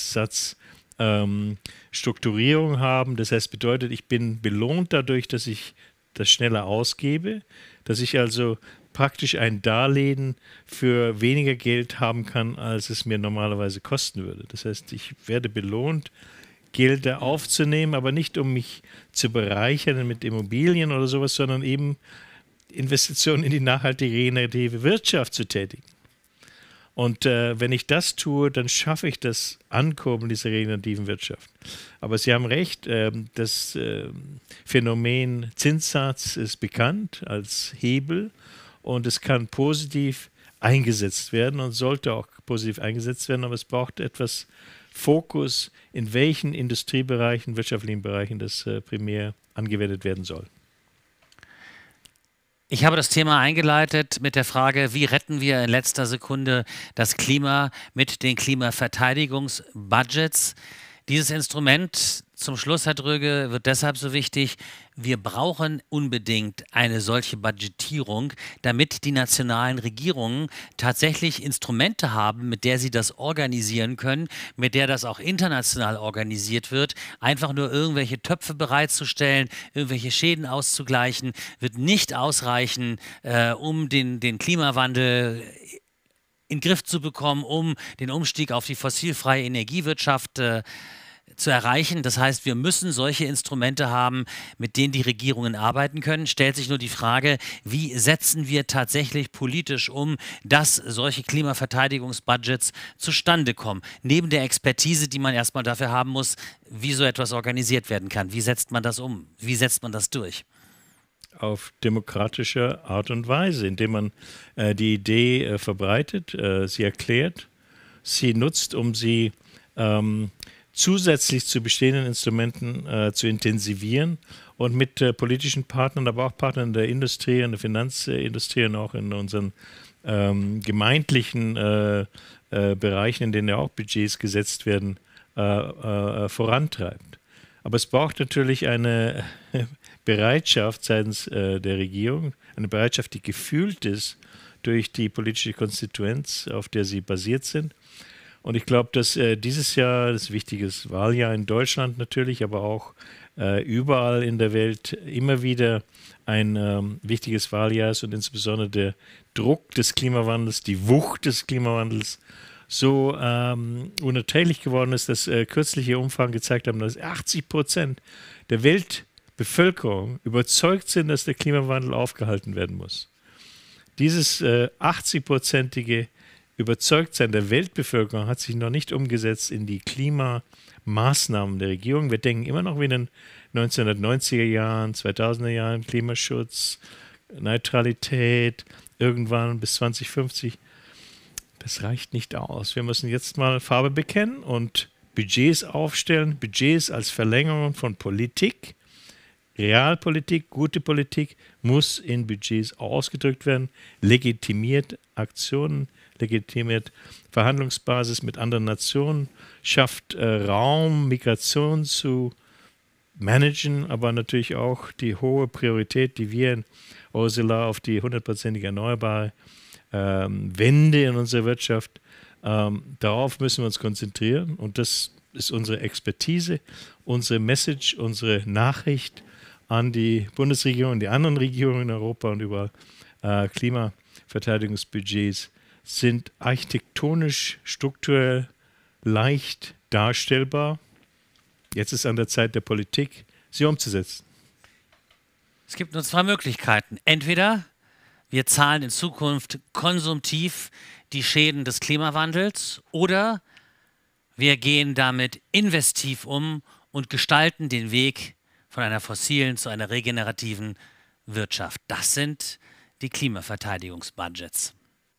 Speaker 2: Zinssatzstrukturierung ähm, haben. Das heißt, bedeutet, ich bin belohnt dadurch, dass ich das schneller ausgebe, dass ich also praktisch ein Darlehen für weniger Geld haben kann, als es mir normalerweise kosten würde. Das heißt, ich werde belohnt, Gelder aufzunehmen, aber nicht um mich zu bereichern mit Immobilien oder sowas, sondern eben Investitionen in die nachhaltige regenerative Wirtschaft zu tätigen. Und äh, wenn ich das tue, dann schaffe ich das Ankurbeln dieser regenerativen Wirtschaft. Aber Sie haben recht, äh, das äh, Phänomen Zinssatz ist bekannt als Hebel und es kann positiv eingesetzt werden und sollte auch positiv eingesetzt werden, aber es braucht etwas Fokus, in welchen Industriebereichen, wirtschaftlichen Bereichen das äh, primär angewendet werden soll.
Speaker 1: Ich habe das Thema eingeleitet mit der Frage, wie retten wir in letzter Sekunde das Klima mit den Klimaverteidigungsbudgets. Dieses Instrument, zum Schluss, Herr Dröge, wird deshalb so wichtig. Wir brauchen unbedingt eine solche Budgetierung, damit die nationalen Regierungen tatsächlich Instrumente haben, mit der sie das organisieren können, mit der das auch international organisiert wird. Einfach nur irgendwelche Töpfe bereitzustellen, irgendwelche Schäden auszugleichen, wird nicht ausreichen, äh, um den, den Klimawandel in den Griff zu bekommen, um den Umstieg auf die fossilfreie Energiewirtschaft äh, zu erreichen. Das heißt, wir müssen solche Instrumente haben, mit denen die Regierungen arbeiten können. Stellt sich nur die Frage, wie setzen wir tatsächlich politisch um, dass solche Klimaverteidigungsbudgets zustande kommen. Neben der Expertise, die man erstmal dafür haben muss, wie so etwas organisiert werden kann. Wie setzt man das um? Wie setzt man das durch?
Speaker 2: Auf demokratische Art und Weise, indem man äh, die Idee äh, verbreitet, äh, sie erklärt, sie nutzt, um sie ähm, zusätzlich zu bestehenden Instrumenten äh, zu intensivieren und mit äh, politischen Partnern, aber auch Partnern der Industrie, in der Finanzindustrie und auch in unseren ähm, gemeindlichen äh, äh, Bereichen, in denen ja auch Budgets gesetzt werden, äh, äh, vorantreibt. Aber es braucht natürlich eine Bereitschaft seitens äh, der Regierung, eine Bereitschaft, die gefühlt ist durch die politische Konstituenz, auf der sie basiert sind. Und ich glaube, dass äh, dieses Jahr, das ist ein wichtiges Wahljahr in Deutschland natürlich, aber auch äh, überall in der Welt immer wieder ein ähm, wichtiges Wahljahr ist und insbesondere der Druck des Klimawandels, die Wucht des Klimawandels so ähm, unerträglich geworden ist, dass äh, kürzliche Umfragen gezeigt haben, dass achtzig Prozent der Weltbevölkerung überzeugt sind, dass der Klimawandel aufgehalten werden muss. Dieses äh, achtzig-prozentige Überzeugtsein der Weltbevölkerung hat sich noch nicht umgesetzt in die Klimamaßnahmen der Regierung. Wir denken immer noch wie in den neunzehnhundertneunziger Jahren, zweitausender Jahren, Klimaschutz, Neutralität, irgendwann bis zwanzig fünfzig. Das reicht nicht aus. Wir müssen jetzt mal Farbe bekennen und Budgets aufstellen, Budgets als Verlängerung von Politik. Realpolitik, gute Politik muss in Budgets ausgedrückt werden, legitimiert Aktionen, legitimiert Verhandlungsbasis mit anderen Nationen, schafft äh, Raum, Migration zu managen, aber natürlich auch die hohe Priorität, die wir in Ursula auf die hundertprozentige erneuerbare ähm, Wende in unserer Wirtschaft, ähm, darauf müssen wir uns konzentrieren und das ist unsere Expertise, unsere Message, unsere Nachricht an die Bundesregierung und die anderen Regierungen in Europa und überall. Äh, Klimaverteidigungsbudgets sind architektonisch, strukturell leicht darstellbar. Jetzt ist an der Zeit der Politik, sie umzusetzen.
Speaker 1: Es gibt nur zwei Möglichkeiten. Entweder wir zahlen in Zukunft konsumtiv die Schäden des Klimawandels oder wir gehen damit investiv um und gestalten den Weg von einer fossilen zu einer regenerativen Wirtschaft. Das sind die Klimaverteidigungsbudgets.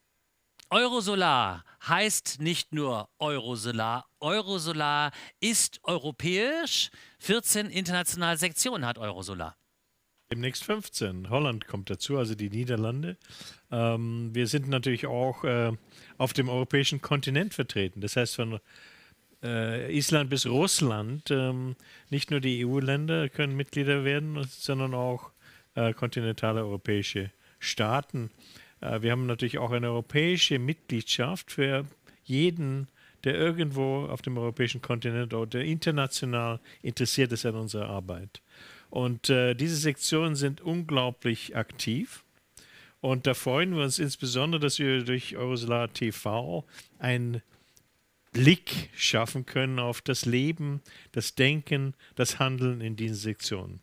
Speaker 1: Eurosolar heißt nicht nur Eurosolar. Eurosolar ist europäisch. vierzehn internationale Sektionen hat Eurosolar.
Speaker 2: Demnächst fünfzehn. Holland kommt dazu, also die Niederlande. Ähm, wir sind natürlich auch äh, auf dem europäischen Kontinent vertreten. Das heißt, von äh, Island bis Russland, ähm, nicht nur die E U-Länder können Mitglieder werden, sondern auch äh, kontinentale europäische Staaten. Äh, wir haben natürlich auch eine europäische Mitgliedschaft für jeden, der irgendwo auf dem europäischen Kontinent oder international interessiert ist an unserer Arbeit. Und äh, diese Sektionen sind unglaublich aktiv Und da freuen wir uns insbesondere, dass wir durch Eurosolar T V einen Blick schaffen können auf das Leben, das Denken, das Handeln in diesen Sektionen.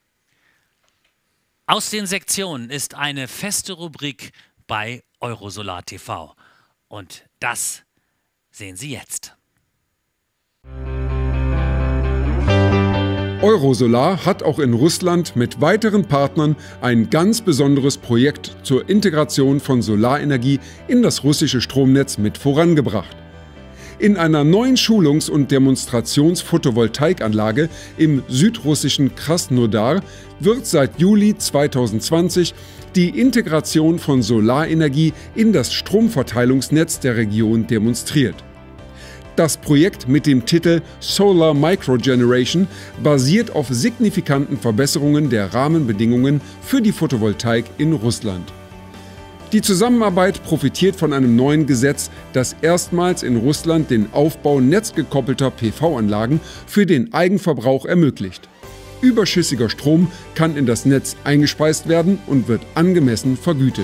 Speaker 1: Aus den Sektionen ist eine feste Rubrik bei Eurosolar T V. Und das sehen Sie jetzt.
Speaker 3: Eurosolar hat auch in Russland mit weiteren Partnern ein ganz besonderes Projekt zur Integration von Solarenergie in das russische Stromnetz mit vorangebracht. In einer neuen Schulungs- und Demonstrations-Photovoltaikanlage im südrussischen Krasnodar wird seit Juli zweitausendzwanzig die Integration von Solarenergie in das Stromverteilungsnetz der Region demonstriert. Das Projekt mit dem Titel Solar Microgeneration basiert auf signifikanten Verbesserungen der Rahmenbedingungen für die Photovoltaik in Russland. Die Zusammenarbeit profitiert von einem neuen Gesetz, das erstmals in Russland den Aufbau netzgekoppelter P V-Anlagen für den Eigenverbrauch ermöglicht. Überschüssiger Strom kann in das Netz eingespeist werden und wird angemessen vergütet.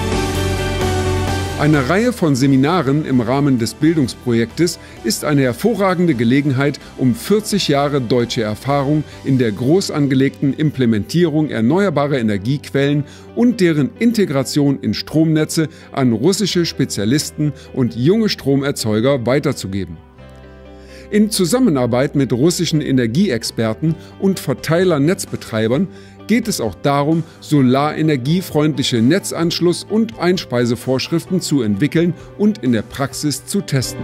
Speaker 3: Eine Reihe von Seminaren im Rahmen des Bildungsprojektes ist eine hervorragende Gelegenheit, um vierzig Jahre deutsche Erfahrung in der groß angelegten Implementierung erneuerbarer Energiequellen und deren Integration in Stromnetze an russische Spezialisten und junge Stromerzeuger weiterzugeben. In Zusammenarbeit mit russischen Energieexperten und Verteilernetzbetreibern geht es auch darum, solarenergiefreundliche Netzanschluss- und Einspeisevorschriften zu entwickeln und in der Praxis zu testen.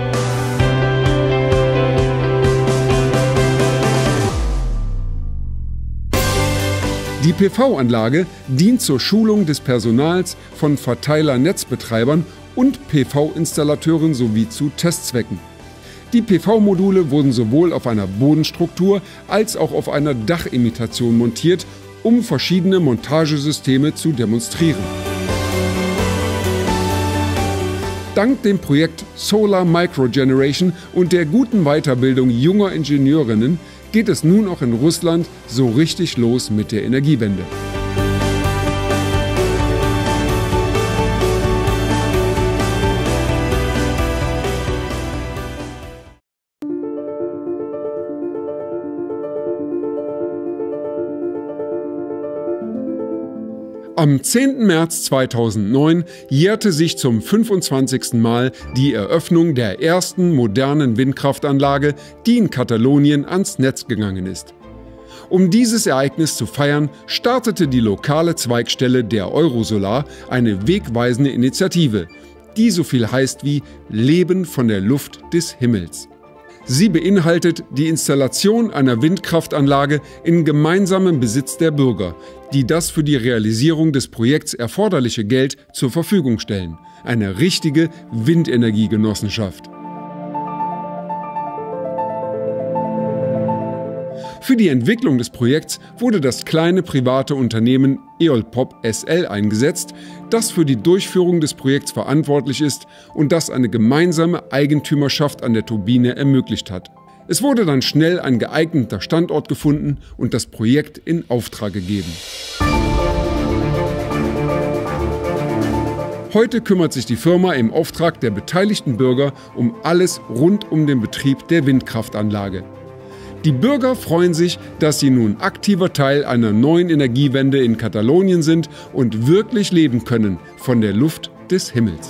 Speaker 3: Die P V-Anlage dient zur Schulung des Personals von Verteilernetzbetreibern und P V-Installateuren sowie zu Testzwecken. Die P V-Module wurden sowohl auf einer Bodenstruktur als auch auf einer Dachimitation montiert, um verschiedene Montagesysteme zu demonstrieren. Dank dem Projekt Solar Microgeneration und der guten Weiterbildung junger Ingenieurinnen geht es nun auch in Russland so richtig los mit der Energiewende. Am zehnten März zweitausendneun jährte sich zum fünfundzwanzigsten Mal die Eröffnung der ersten modernen Windkraftanlage, die in Katalonien ans Netz gegangen ist. Um dieses Ereignis zu feiern, startete die lokale Zweigstelle der Eurosolar eine wegweisende Initiative, die so viel heißt wie Leben von der Luft des Himmels. Sie beinhaltet die Installation einer Windkraftanlage in gemeinsamem Besitz der Bürger, die das für die Realisierung des Projekts erforderliche Geld zur Verfügung stellen. Eine richtige Windenergiegenossenschaft. Für die Entwicklung des Projekts wurde das kleine private Unternehmen Eolpop S L eingesetzt, das für die Durchführung des Projekts verantwortlich ist und das eine gemeinsame Eigentümerschaft an der Turbine ermöglicht hat. Es wurde dann schnell ein geeigneter Standort gefunden und das Projekt in Auftrag gegeben. Heute kümmert sich die Firma im Auftrag der beteiligten Bürger um alles rund um den Betrieb der Windkraftanlage. Die Bürger freuen sich, dass sie nun aktiver Teil einer neuen Energiewende in Katalonien sind und wirklich leben können von der Luft des Himmels.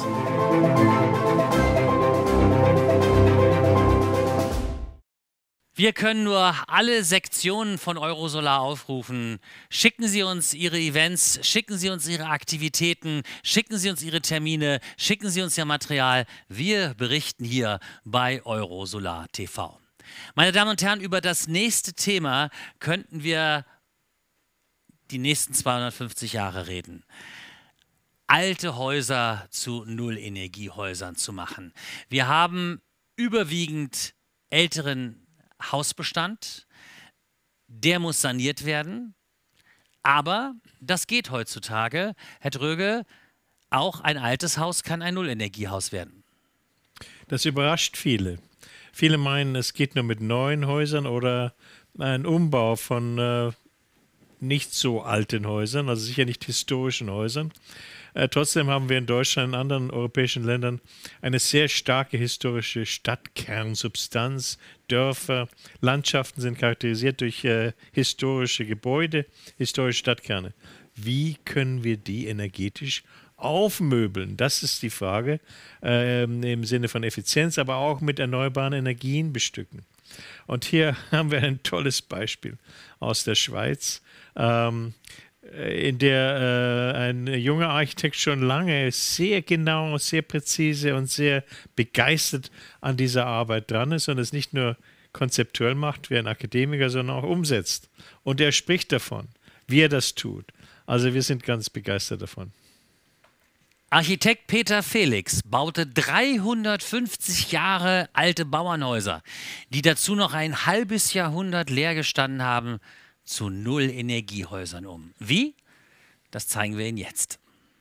Speaker 1: Wir können nur alle Sektionen von Eurosolar aufrufen. Schicken Sie uns Ihre Events, schicken Sie uns Ihre Aktivitäten, schicken Sie uns Ihre Termine, schicken Sie uns Ihr Material. Wir berichten hier bei Eurosolar T V. Meine Damen und Herren, über das nächste Thema könnten wir die nächsten zweihundertfünfzig Jahre reden. Alte Häuser zu Nullenergiehäusern zu machen. Wir haben überwiegend älteren Hausbestand, der muss saniert werden, aber das geht heutzutage. Herr Dröge, auch ein altes Haus kann ein Nullenergiehaus werden.
Speaker 2: Das überrascht viele. Viele meinen, es geht nur mit neuen Häusern oder ein Umbau von äh, nicht so alten Häusern, also sicher nicht historischen Häusern. Äh, trotzdem haben wir in Deutschland und anderen europäischen Ländern eine sehr starke historische Stadtkernsubstanz. Dörfer, Landschaften sind charakterisiert durch äh, historische Gebäude, historische Stadtkerne. Wie können wir die energetisch aufmöbeln? Das ist die Frage, äh, im Sinne von Effizienz, aber auch mit erneuerbaren Energien bestücken. Und hier haben wir ein tolles Beispiel aus der Schweiz, ähm, in der äh, ein junger Architekt schon lange sehr genau, sehr präzise und sehr begeistert an dieser Arbeit dran ist und es nicht nur konzeptuell macht wie ein Akademiker, sondern auch umsetzt. Und er spricht davon, wie er das tut. Also wir sind ganz begeistert davon.
Speaker 1: Architekt Peter Felix baute dreihundertfünfzig Jahre alte Bauernhäuser, die dazu noch ein halbes Jahrhundert leer gestanden haben, zu Null-Energiehäusern um. Wie? Das zeigen wir Ihnen jetzt.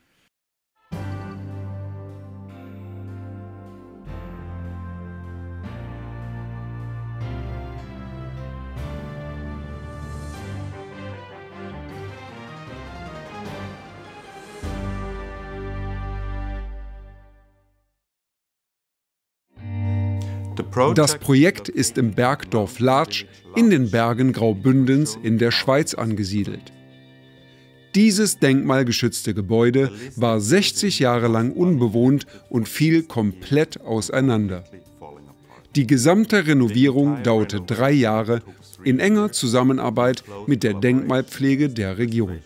Speaker 3: Das Projekt ist im Bergdorf Latsch in den Bergen Graubündens in der Schweiz angesiedelt. Dieses denkmalgeschützte Gebäude war sechzig Jahre lang unbewohnt und fiel komplett auseinander. Die gesamte Renovierung dauerte drei Jahre in enger Zusammenarbeit mit der Denkmalpflege der Region.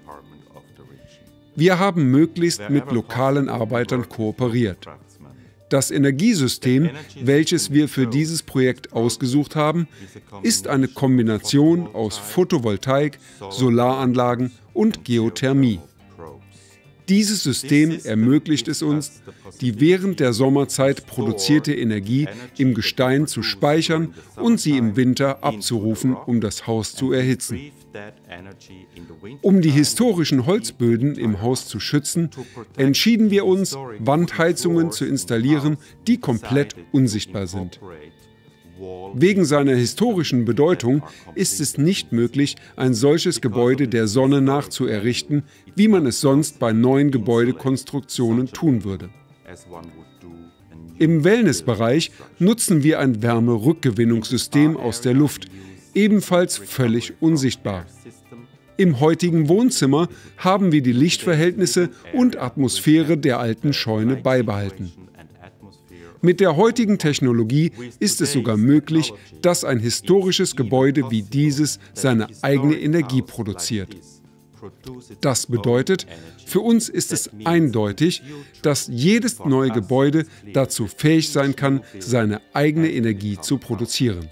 Speaker 3: Wir haben möglichst mit lokalen Arbeitern kooperiert. Das Energiesystem, welches wir für dieses Projekt ausgesucht haben, ist eine Kombination aus Photovoltaik, Solaranlagen und Geothermie. Dieses System ermöglicht es uns, die während der Sommerzeit produzierte Energie im Gestein zu speichern und sie im Winter abzurufen, um das Haus zu erhitzen. Um die historischen Holzböden im Haus zu schützen, entschieden wir uns, Wandheizungen zu installieren, die komplett unsichtbar sind. Wegen seiner historischen Bedeutung ist es nicht möglich, ein solches Gebäude der Sonne nach zu errichten, wie man es sonst bei neuen Gebäudekonstruktionen tun würde. Im Wellnessbereich nutzen wir ein Wärmerückgewinnungssystem aus der Luft, ebenfalls völlig unsichtbar. Im heutigen Wohnzimmer haben wir die Lichtverhältnisse und Atmosphäre der alten Scheune beibehalten. Mit der heutigen Technologie ist es sogar möglich, dass ein historisches Gebäude wie dieses seine eigene Energie produziert. Das bedeutet, für uns ist es eindeutig, dass jedes neue Gebäude dazu fähig sein kann, seine eigene Energie zu produzieren.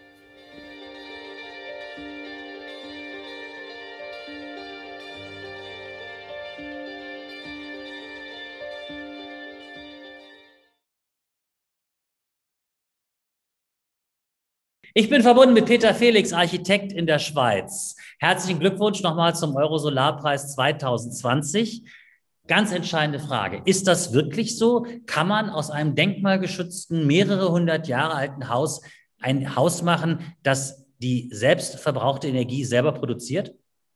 Speaker 1: Ich bin verbunden mit Peter Felix, Architekt in der Schweiz. Herzlichen Glückwunsch nochmal zum Euro-Solar-Preis zweitausendzwanzig. Ganz entscheidende Frage. Ist das wirklich so? Kann man aus einem denkmalgeschützten, mehrere hundert Jahre alten Haus ein Haus machen, das die selbst verbrauchte Energie selber produziert?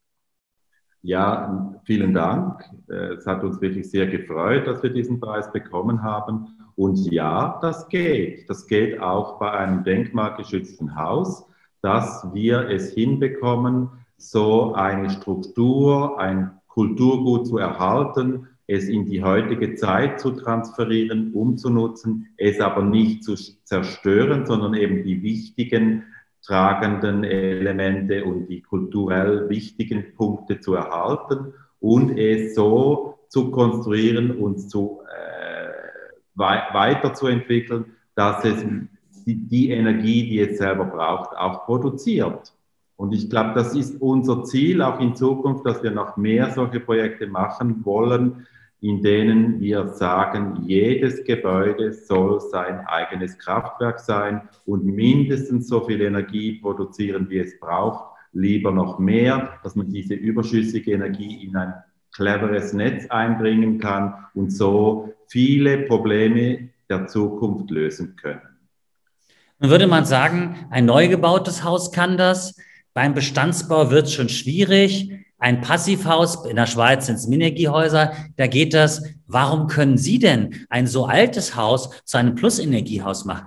Speaker 4: Ja, vielen Dank. Es hat uns wirklich sehr gefreut, dass wir diesen Preis bekommen haben. Und ja, das geht. Das geht auch bei einem denkmalgeschützten Haus, dass wir es hinbekommen, so eine Struktur, ein Kulturgut zu erhalten, es in die heutige Zeit zu transferieren, umzunutzen, es aber nicht zu zerstören, sondern eben die wichtigen, tragenden Elemente und die kulturell wichtigen Punkte zu erhalten und es so zu konstruieren und zu weiterzuentwickeln, dass es die Energie, die es selber braucht, auch produziert. Und ich glaube, das ist unser Ziel, auch in Zukunft, dass wir noch mehr solche Projekte machen wollen, in denen wir sagen, jedes Gebäude soll sein eigenes Kraftwerk sein und mindestens so viel Energie produzieren, wie es braucht, lieber noch mehr, dass man diese überschüssige Energie in ein cleveres Netz einbringen kann und so viele Probleme der Zukunft lösen können.
Speaker 1: Nun würde man sagen, ein neu gebautes Haus kann das.
Speaker 5: beim Bestandsbau wird es schon schwierig. Ein Passivhaus, in der Schweiz sind es Minergiehäuser, da geht das. Warum können Sie denn ein so altes Haus zu einem Plusenergiehaus machen?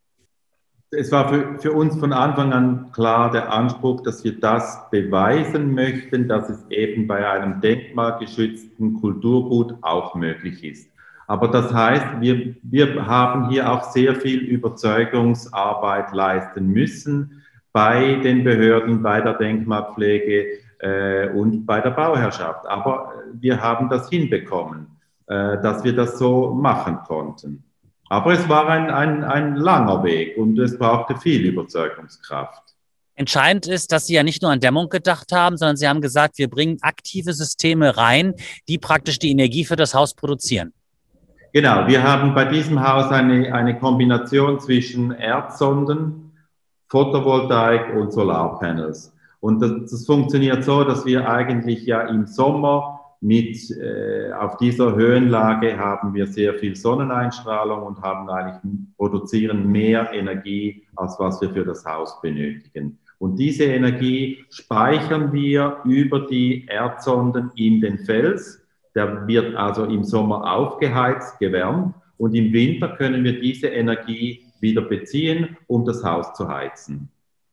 Speaker 4: Es war für, für uns von Anfang an klar der Anspruch, dass wir das beweisen möchten, dass es eben bei einem denkmalgeschützten Kulturgut auch möglich ist. Aber das heißt, wir, wir haben hier auch sehr viel Überzeugungsarbeit leisten müssen bei den Behörden, bei der Denkmalpflege äh, und bei der Bauherrschaft. Aber wir haben das hinbekommen, äh, dass wir das so machen konnten. Aber es war ein, ein, ein langer Weg und es brauchte viel Überzeugungskraft.
Speaker 1: Entscheidend ist, dass Sie ja nicht nur an Dämmung gedacht haben, sondern Sie haben gesagt, wir bringen aktive Systeme rein, die praktisch die Energie für das Haus produzieren.
Speaker 4: Genau, wir haben bei diesem Haus eine, eine Kombination zwischen Erdsonden, Photovoltaik und Solarpanels. Und das, das funktioniert so, dass wir eigentlich ja im Sommer mit, äh, auf dieser Höhenlage haben wir sehr viel Sonneneinstrahlung und haben eigentlich, produzieren mehr Energie, als was wir für das Haus benötigen. Und diese Energie speichern wir über die Erdsonden in den Fels. Der wird also im Sommer aufgeheizt, gewärmt und im Winter können wir diese Energie wieder beziehen, um das Haus zu heizen.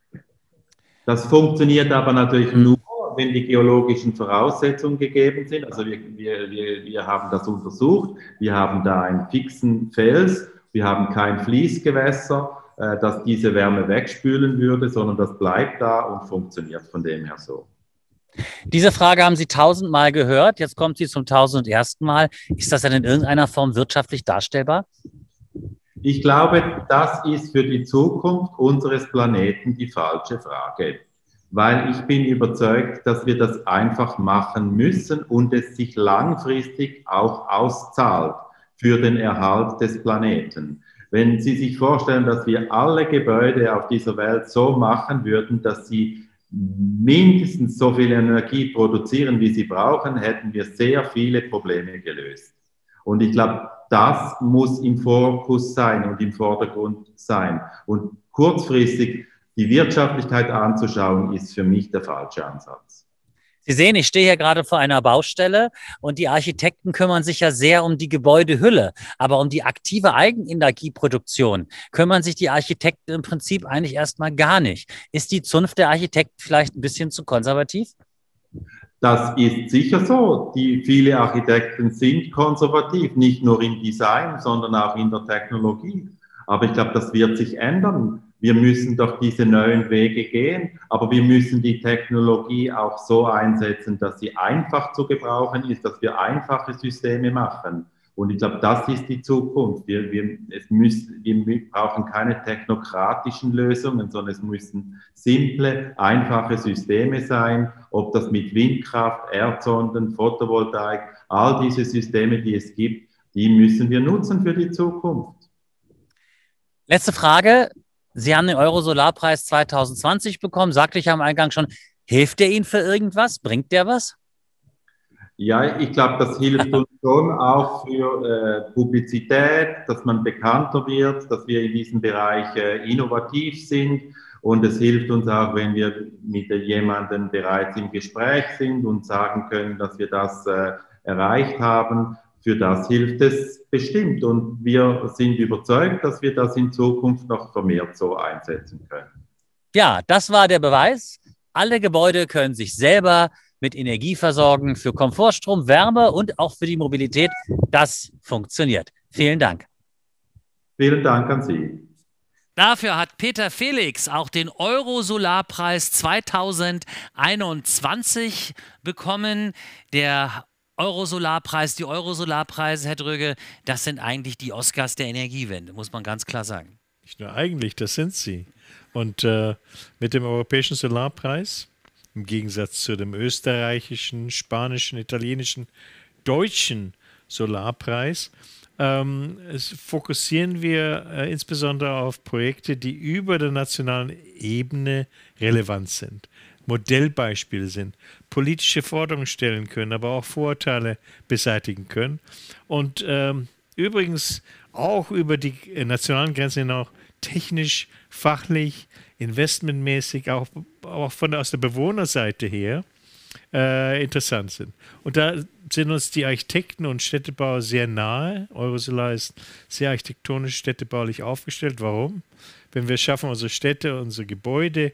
Speaker 4: Das funktioniert aber natürlich nur, wenn die geologischen Voraussetzungen gegeben sind. Also wir, wir, wir, wir haben das untersucht, wir haben da einen fixen Fels, wir haben kein Fließgewässer, äh, das diese Wärme wegspülen würde, sondern das bleibt da und funktioniert von dem her so.
Speaker 1: Diese Frage haben Sie tausendmal gehört, jetzt kommt sie zum tausendundersten Mal. Ist das denn in irgendeiner Form wirtschaftlich darstellbar?
Speaker 4: Ich glaube, das ist für die Zukunft unseres Planeten die falsche Frage, weil ich bin überzeugt, dass wir das einfach machen müssen und es sich langfristig auch auszahlt für den Erhalt des Planeten. Wenn Sie sich vorstellen, dass wir alle Gebäude auf dieser Welt so machen würden, dass sie mindestens so viel Energie produzieren, wie sie brauchen, hätten wir sehr viele Probleme gelöst. Und ich glaube, das muss im Fokus sein und im Vordergrund sein. Und kurzfristig die Wirtschaftlichkeit anzuschauen, ist für mich der falsche Ansatz.
Speaker 1: Sie sehen, ich stehe hier gerade vor einer Baustelle und die Architekten kümmern sich ja sehr um die Gebäudehülle. Aber um die aktive Eigenenergieproduktion kümmern sich die Architekten im Prinzip eigentlich erstmal gar nicht. Ist die Zunft der Architekten vielleicht ein bisschen zu konservativ?
Speaker 4: Das ist sicher so. Die, viele Architekten sind konservativ, nicht nur im Design, sondern auch in der Technologie. Aber ich glaube, das wird sich ändern. Wir müssen doch diese neuen Wege gehen, aber wir müssen die Technologie auch so einsetzen, dass sie einfach zu gebrauchen ist, dass wir einfache Systeme machen. Und ich glaube, das ist die Zukunft. Wir, wir, es müssen, wir brauchen keine technokratischen Lösungen, sondern es müssen simple, einfache Systeme sein, ob das mit Windkraft, Erdsonden, Photovoltaik, all diese Systeme, die es gibt, die müssen wir nutzen für die Zukunft.
Speaker 1: Letzte Frage. Sie haben den Euro-Solarpreis zwanzig zwanzig bekommen, sagte ich am Eingang schon. Hilft der Ihnen für irgendwas? Bringt der was?
Speaker 4: Ja, ich glaube, das hilft uns schon auch für äh, Publizität, dass man bekannter wird, dass wir in diesem Bereich äh, innovativ sind. Und es hilft uns auch, wenn wir mit jemandem bereits im Gespräch sind und sagen können, dass wir das äh, erreicht haben. Für das hilft es bestimmt und wir sind überzeugt, dass wir das in Zukunft noch vermehrt so einsetzen können.
Speaker 1: Ja, das war der Beweis. Alle Gebäude können sich selber mit Energie versorgen für Komfortstrom, Wärme und auch für die Mobilität. Das funktioniert. Vielen Dank.
Speaker 4: Vielen Dank an Sie.
Speaker 1: Dafür hat Peter Felix auch den Euro-Solarpreis zweitausendeinundzwanzig bekommen. Der Euro-Solarpreis, die Euro-Solarpreise, Herr Dröge, das sind eigentlich die Oscars der Energiewende, muss man ganz klar sagen.
Speaker 2: Nicht nur eigentlich, das sind sie. Und äh, mit dem Europäischen Solarpreis, im Gegensatz zu dem österreichischen, spanischen, italienischen, deutschen Solarpreis, ähm, fokussieren wir äh, insbesondere auf Projekte, die über der nationalen Ebene relevant sind. Modellbeispiele sind, politische Forderungen stellen können, aber auch Vorurteile beseitigen können und ähm, übrigens auch über die nationalen Grenzen hinaus technisch, fachlich, investmentmäßig, auch, auch von aus der Bewohnerseite her äh, interessant sind. Und da sind uns die Architekten und Städtebauer sehr nahe. Eurosolar ist sehr architektonisch, städtebaulich aufgestellt. Warum? Wenn wir es schaffen, unsere Städte, unsere Gebäude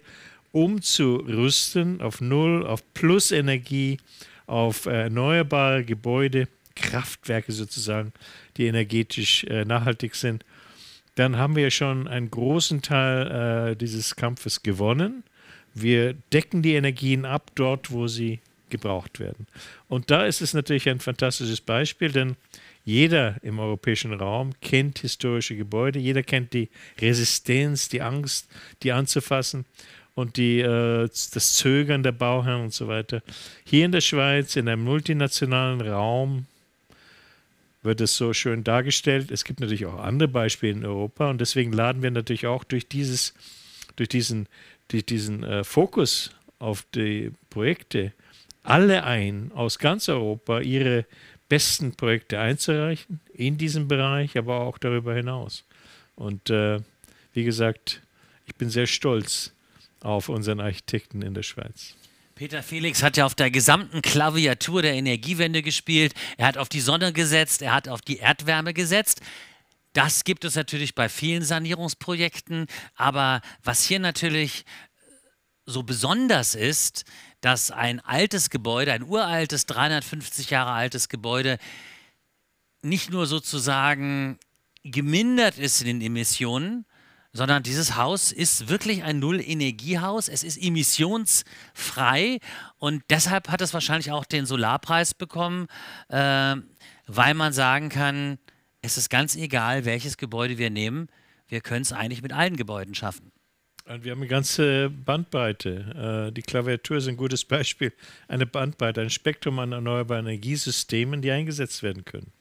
Speaker 2: umzurüsten auf Null, auf Plusenergie, auf äh, erneuerbare Gebäude, Kraftwerke sozusagen, die energetisch äh, nachhaltig sind, dann haben wir schon einen großen Teil äh, dieses Kampfes gewonnen. Wir decken die Energien ab dort, wo sie gebraucht werden. Und da ist es natürlich ein fantastisches Beispiel, denn jeder im europäischen Raum kennt historische Gebäude, jeder kennt die Resistenz, die Angst, die anzufassen und die, äh, das Zögern der Bauherren und so weiter. Hier in der Schweiz, in einem multinationalen Raum, wird es so schön dargestellt. Es gibt natürlich auch andere Beispiele in Europa und deswegen laden wir natürlich auch durch, dieses, durch diesen, durch diesen äh, Fokus auf die Projekte alle ein, aus ganz Europa, ihre besten Projekte einzureichen, in diesem Bereich, aber auch darüber hinaus. Und äh, wie gesagt, ich bin sehr stolz auf unseren Architekten in der Schweiz.
Speaker 1: Peter Felix hat ja auf der gesamten Klaviatur der Energiewende gespielt. Er hat auf die Sonne gesetzt, er hat auf die Erdwärme gesetzt. Das gibt es natürlich bei vielen Sanierungsprojekten. Aber was hier natürlich so besonders ist, dass ein altes Gebäude, ein uraltes, dreihundertfünfzig Jahre altes Gebäude, nicht nur sozusagen gemindert ist in den Emissionen, sondern dieses Haus ist wirklich ein Null-Energiehaus. Es ist emissionsfrei und deshalb hat es wahrscheinlich auch den Solarpreis bekommen, äh, weil man sagen kann, es ist ganz egal, welches Gebäude wir nehmen. Wir können es eigentlich mit allen Gebäuden schaffen.
Speaker 2: Und wir haben eine ganze Bandbreite. Äh, die Klaviatur ist ein gutes Beispiel. Eine Bandbreite, ein Spektrum an erneuerbaren Energiesystemen, die eingesetzt werden können.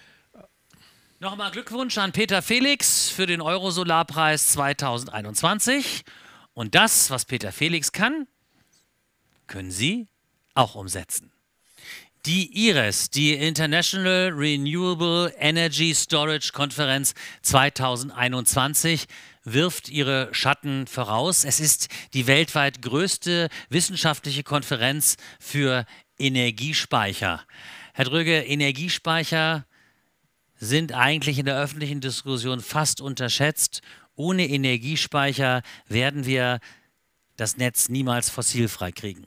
Speaker 1: Nochmal Glückwunsch an Peter Felix für den Eurosolarpreis zweitausendeinundzwanzig. Und das, was Peter Felix kann, können Sie auch umsetzen. Die I R E S, die International Renewable Energy Storage Konferenz zweitausendeinundzwanzig, wirft ihre Schatten voraus. Es ist die weltweit größte wissenschaftliche Konferenz für Energiespeicher. Herr Dröge, Energiespeicher sind eigentlich in der öffentlichen Diskussion fast unterschätzt. Ohne Energiespeicher werden wir das Netz niemals fossilfrei kriegen.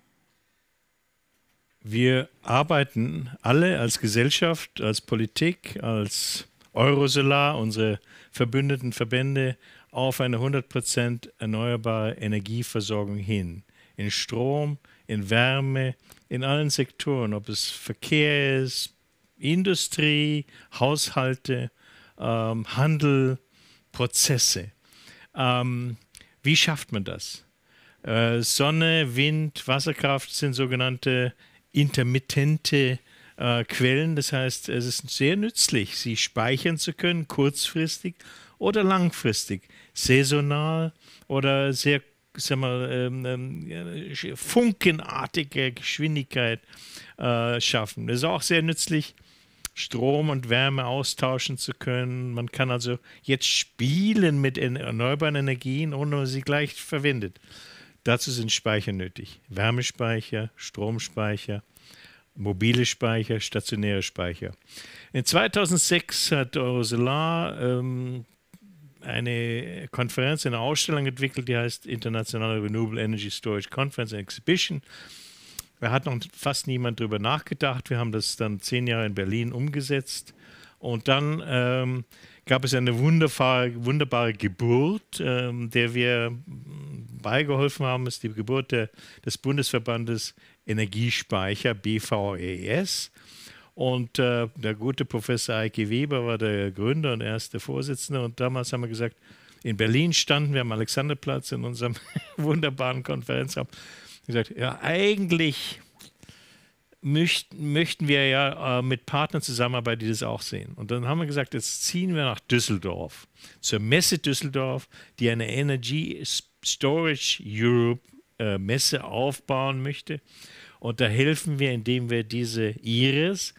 Speaker 2: Wir arbeiten alle als Gesellschaft, als Politik, als Eurosolar, unsere verbündeten Verbände, auf eine hundert Prozent erneuerbare Energieversorgung hin. In Strom, in Wärme, in allen Sektoren, ob es Verkehr ist, Industrie, Haushalte, ähm, Handel, Prozesse. Ähm, wie schafft man das? Äh, Sonne, Wind, Wasserkraft sind sogenannte intermittente äh, Quellen. Das heißt, es ist sehr nützlich, sie speichern zu können, kurzfristig oder langfristig, saisonal oder sehr, sagen wir, ähm, ähm, funkenartige Geschwindigkeit äh, schaffen. Das ist auch sehr nützlich, Strom und Wärme austauschen zu können. Man kann also jetzt spielen mit erneuerbaren Energien, ohne dass man sie gleich verwendet. Dazu sind Speicher nötig. Wärmespeicher, Stromspeicher, mobile Speicher, stationäre Speicher. In zweitausendsechs hat Eurosolar ähm, eine Konferenz, eine Ausstellung entwickelt, die heißt International Renewable Energy Storage Conference and Exhibition. Da hat noch fast niemand drüber nachgedacht. Wir haben das dann zehn Jahre in Berlin umgesetzt. Und dann ähm, gab es eine wunderbare, wunderbare Geburt, ähm, der wir beigeholfen haben. Das ist die Geburt der, des Bundesverbandes Energiespeicher, B V E S. Und äh, der gute Professor Eike Weber war der Gründer und er ist der Vorsitzende. Und damals haben wir gesagt, in Berlin standen wir am Alexanderplatz in unserem wunderbaren Konferenzraum. Gesagt, ja, eigentlich möcht, möchten wir ja äh, mit Partnern zusammenarbeiten, die das auch sehen. Und dann haben wir gesagt, jetzt ziehen wir nach Düsseldorf, zur Messe Düsseldorf, die eine Energy Storage Europe äh, Messe aufbauen möchte. Und da helfen wir, indem wir diese I R E S,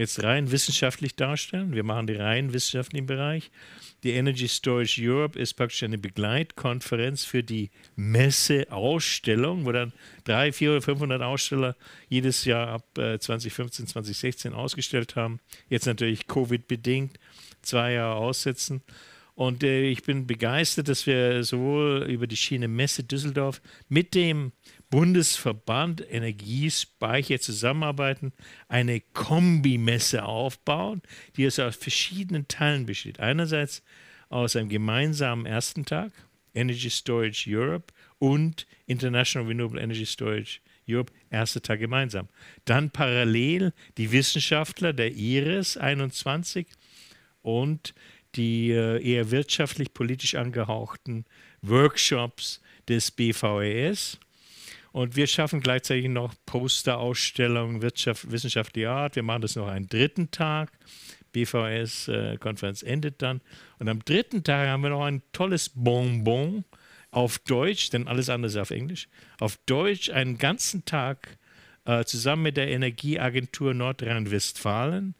Speaker 2: jetzt rein wissenschaftlich darstellen. Wir machen die rein wissenschaftlichen Bereich. Die Energy Storage Europe ist praktisch eine Begleitkonferenz für die Messeausstellung, wo dann drei, vier oder fünfhundert Aussteller jedes Jahr ab äh, zwanzig fünfzehn, zwanzig sechzehn ausgestellt haben. Jetzt natürlich Covid-bedingt zwei Jahre aussetzen. Und äh, ich bin begeistert, dass wir sowohl über die Schiene Messe Düsseldorf mit dem Bundesverband Energiespeicher zusammenarbeiten, eine Kombimesse aufbauen, die also aus verschiedenen Teilen besteht. Einerseits aus einem gemeinsamen ersten Tag, Energy Storage Europe und International Renewable Energy Storage Europe, erster Tag gemeinsam. Dann parallel die Wissenschaftler der I R I S einundzwanzig und die äh, eher wirtschaftlich-politisch angehauchten Workshops des B V E S. Und wir schaffen gleichzeitig noch Posterausstellungen Wirtschaft, wissenschaftlicher Art. Wir machen das noch einen dritten Tag. B V E S-Konferenz äh, endet dann. Und am dritten Tag haben wir noch ein tolles Bonbon auf Deutsch, denn alles andere ist auf Englisch. Auf Deutsch einen ganzen Tag äh, zusammen mit der Energieagentur Nordrhein-Westfalen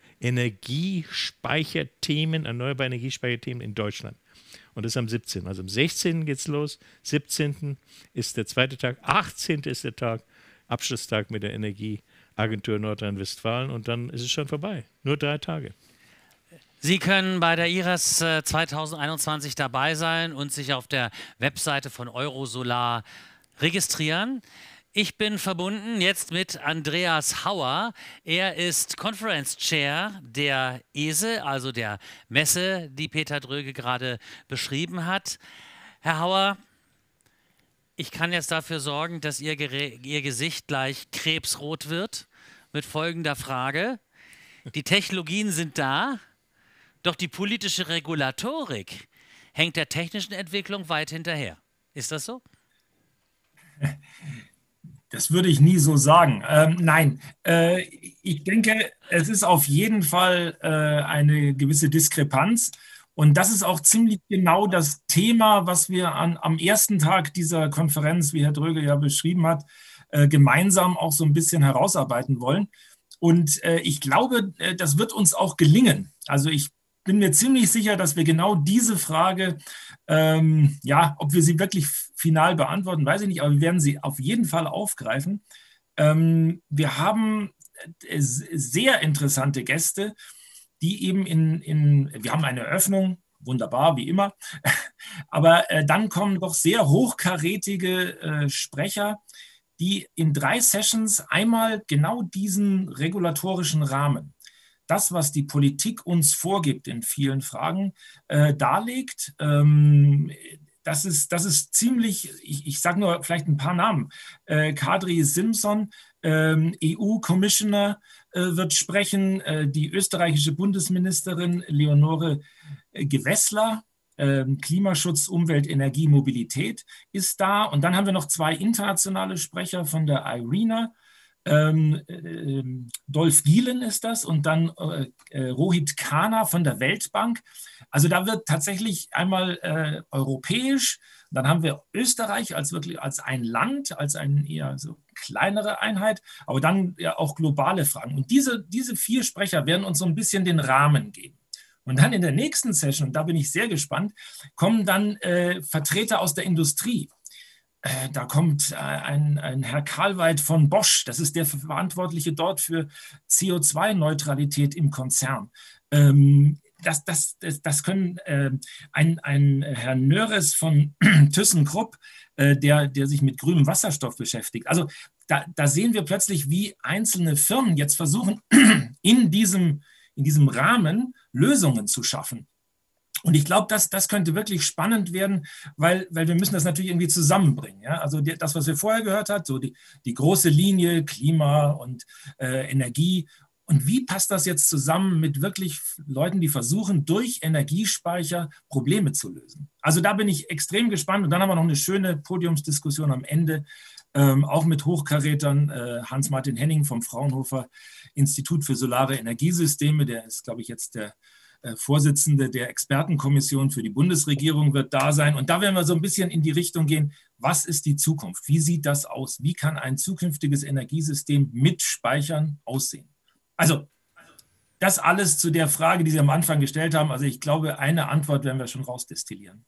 Speaker 2: Energiespeicherthemen, erneuerbare Energiespeicherthemen in Deutschland. Und das ist am siebzehnten. Also am sechzehnten geht es los, siebzehnten ist der zweite Tag, achtzehnten ist der Tag, Abschlusstag mit der Energieagentur Nordrhein-Westfalen und dann ist es schon vorbei. Nur drei Tage.
Speaker 1: Sie können bei der I R A S äh, zwanzig einundzwanzig dabei sein und sich auf der Webseite von Eurosolar registrieren. Ich bin verbunden jetzt mit Andreas Hauer. Er ist Conference Chair der E S E, also der Messe, die Peter Dröge gerade beschrieben hat. Herr Hauer, ich kann jetzt dafür sorgen, dass Ihr, Ihr Gesicht gleich krebsrot wird mit folgender Frage. Die Technologien sind da, doch die politische Regulatorik hängt der technischen Entwicklung weit hinterher. Ist das so?
Speaker 6: Das würde ich nie so sagen. Ähm, nein, äh, ich denke, es ist auf jeden Fall äh, eine gewisse Diskrepanz. Und das ist auch ziemlich genau das Thema, was wir an, am ersten Tag dieser Konferenz, wie Herr Dröge ja beschrieben hat, äh, gemeinsam auch so ein bisschen herausarbeiten wollen. Und äh, ich glaube, äh, das wird uns auch gelingen. Also ich bin mir ziemlich sicher, dass wir genau diese Frage, ähm, ja, ob wir sie wirklich final beantworten, weiß ich nicht, aber wir werden sie auf jeden Fall aufgreifen. Ähm, wir haben sehr interessante Gäste, die eben in, in, wir haben eine Eröffnung, wunderbar, wie immer, aber äh, dann kommen doch sehr hochkarätige äh, Sprecher, die in drei Sessions einmal genau diesen regulatorischen Rahmen, das, was die Politik uns vorgibt in vielen Fragen, äh, darlegt. Ähm, das ist, das ist ziemlich, ich, ich sage nur vielleicht ein paar Namen. Äh, Kadri Simson, ähm, E U-Commissioner, äh, wird sprechen. Äh, die österreichische Bundesministerin Leonore Gewessler, äh, Klimaschutz, Umwelt, Energie, Mobilität ist da. Und dann haben wir noch zwei internationale Sprecher von der IRENA. Ähm, äh, Dolph Gielen ist das und dann äh, äh, Rohit Khanna von der Weltbank. Also da wird tatsächlich einmal äh, europäisch, dann haben wir Österreich als wirklich als ein Land, als eine eher so kleinere Einheit, aber dann ja auch globale Fragen. Und diese, diese vier Sprecher werden uns so ein bisschen den Rahmen geben. Und dann in der nächsten Session, und da bin ich sehr gespannt, kommen dann äh, Vertreter aus der Industrie. Da kommt ein, ein Herr Karlweit von Bosch, das ist der Verantwortliche dort für C O zwei Neutralität im Konzern. Das, das, das, das können ein, ein Herr Nöres von ThyssenKrupp, der, der sich mit grünem Wasserstoff beschäftigt. Also da, da sehen wir plötzlich, wie einzelne Firmen jetzt versuchen, in diesem, in diesem Rahmen Lösungen zu schaffen. Und ich glaube, das, das könnte wirklich spannend werden, weil, weil wir müssen das natürlich irgendwie zusammenbringen. Ja? Also die, das, was wir vorher gehört haben, so die, die große Linie Klima und äh, Energie. Und wie passt das jetzt zusammen mit wirklich Leuten, die versuchen, durch Energiespeicher Probleme zu lösen? Also da bin ich extrem gespannt. Und dann haben wir noch eine schöne Podiumsdiskussion am Ende, ähm, auch mit Hochkarätern. Äh, Hans-Martin Henning vom Fraunhofer Institut für Solare Energiesysteme, der ist, glaube ich, jetzt der Vorsitzende der Expertenkommission für die Bundesregierung wird da sein. Und da werden wir so ein bisschen in die Richtung gehen, was ist die Zukunft? Wie sieht das aus? Wie kann ein zukünftiges Energiesystem mit Speichern aussehen? Also, das alles zu der Frage, die Sie am Anfang gestellt haben. Also ich glaube, eine Antwort werden wir schon rausdestillieren.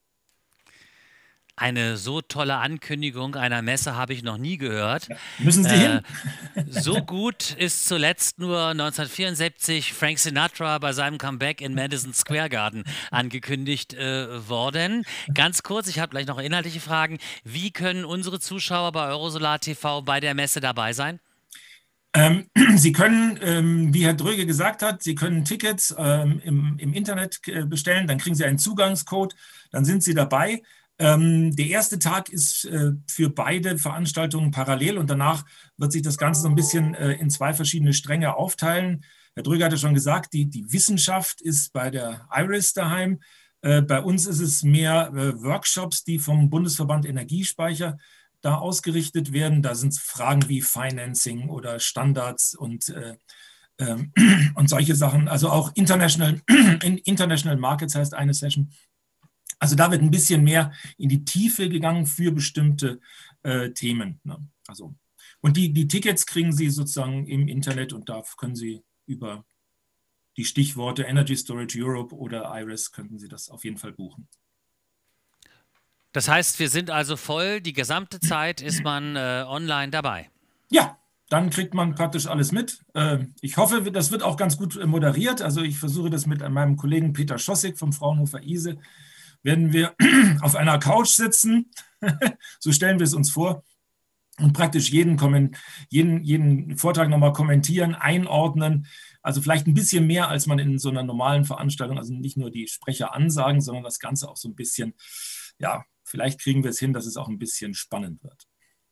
Speaker 1: Eine so tolle Ankündigung einer Messe habe ich noch nie gehört.
Speaker 6: Ja, müssen Sie
Speaker 1: äh,
Speaker 6: hin?
Speaker 1: So gut ist zuletzt nur neunzehnhundertvierundsiebzig Frank Sinatra bei seinem Comeback in Madison Square Garden angekündigt äh, worden. Ganz kurz, ich habe gleich noch inhaltliche Fragen. Wie können unsere Zuschauer bei Eurosolar T V bei der Messe dabei sein?
Speaker 6: Ähm, Sie können, ähm, wie Herr Dröge gesagt hat, Sie können Tickets ähm, im, im Internet äh, bestellen, dann kriegen Sie einen Zugangscode, dann sind Sie dabei. Ähm, der erste Tag ist äh, für beide Veranstaltungen parallel und danach wird sich das Ganze so ein bisschen äh, in zwei verschiedene Stränge aufteilen. Herr Dröge hatte schon gesagt, die, die Wissenschaft ist bei der IRIS daheim. Äh, bei uns ist es mehr äh, Workshops, die vom Bundesverband Energiespeicher da ausgerichtet werden. Da sind Fragen wie Financing oder Standards und, äh, äh, und solche Sachen. Also auch International, International Markets heißt eine Session. Also da wird ein bisschen mehr in die Tiefe gegangen für bestimmte äh, Themen. Ne? Also, und die, die Tickets kriegen Sie sozusagen im Internet und da können Sie über die Stichworte Energy Storage Europe oder IRIS könnten Sie das auf jeden Fall buchen.
Speaker 1: Das heißt, wir sind also voll, die gesamte Zeit ist man äh, online dabei.
Speaker 6: Ja, dann kriegt man praktisch alles mit. Äh, ich hoffe, das wird auch ganz gut moderiert. Also ich versuche das mit meinem Kollegen Peter Schossig vom Fraunhofer I S E. Werden wir auf einer Couch sitzen, so stellen wir es uns vor, und praktisch jeden, jeden, jeden Vortrag nochmal kommentieren, einordnen. Also vielleicht ein bisschen mehr, als man in so einer normalen Veranstaltung, also nicht nur die Sprecher ansagen, sondern das Ganze auch so ein bisschen, ja, vielleicht kriegen wir es hin, dass es auch ein bisschen spannend wird.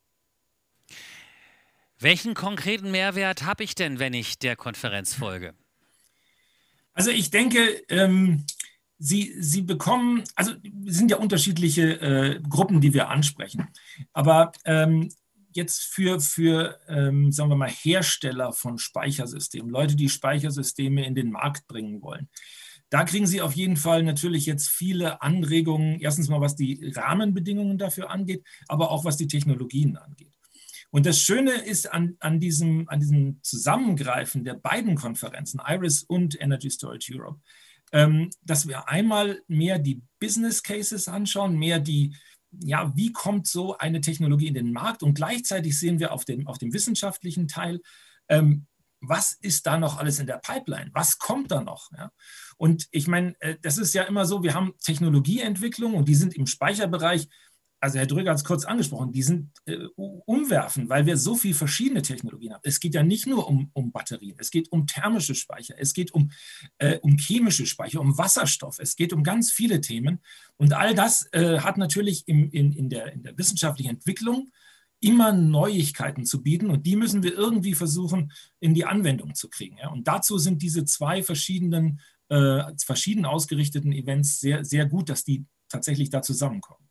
Speaker 1: Welchen konkreten Mehrwert habe ich denn, wenn ich der Konferenz folge?
Speaker 6: Also ich denke, ähm, Sie, Sie bekommen, also es sind ja unterschiedliche äh, Gruppen, die wir ansprechen, aber ähm, jetzt für, für ähm, sagen wir mal, Hersteller von Speichersystemen, Leute, die Speichersysteme in den Markt bringen wollen, da kriegen Sie auf jeden Fall natürlich jetzt viele Anregungen, erstens mal, was die Rahmenbedingungen dafür angeht, aber auch was die Technologien angeht. Und das Schöne ist an, an, diesem, an diesem Zusammengreifen der beiden Konferenzen, IRIS und Energy Storage Europe, dass wir einmal mehr die Business Cases anschauen, mehr die, ja, wie kommt so eine Technologie in den Markt und gleichzeitig sehen wir auf dem, auf dem wissenschaftlichen Teil, ähm, was ist da noch alles in der Pipeline, was kommt da noch? Ja? Und ich meine, das ist ja immer so, wir haben Technologieentwicklung und die sind im Speicherbereich, also Herr Dröge hat es kurz angesprochen, die sind äh, umwerfend, weil wir so viele verschiedene Technologien haben. Es geht ja nicht nur um, um Batterien, es geht um thermische Speicher, es geht um, äh, um chemische Speicher, um Wasserstoff, es geht um ganz viele Themen. Und all das äh, hat natürlich im, in, in, der, in der wissenschaftlichen Entwicklung immer Neuigkeiten zu bieten und die müssen wir irgendwie versuchen, in die Anwendung zu kriegen. Ja? Und dazu sind diese zwei verschiedenen, äh, verschieden ausgerichteten Events sehr, sehr gut, dass die tatsächlich da zusammenkommen.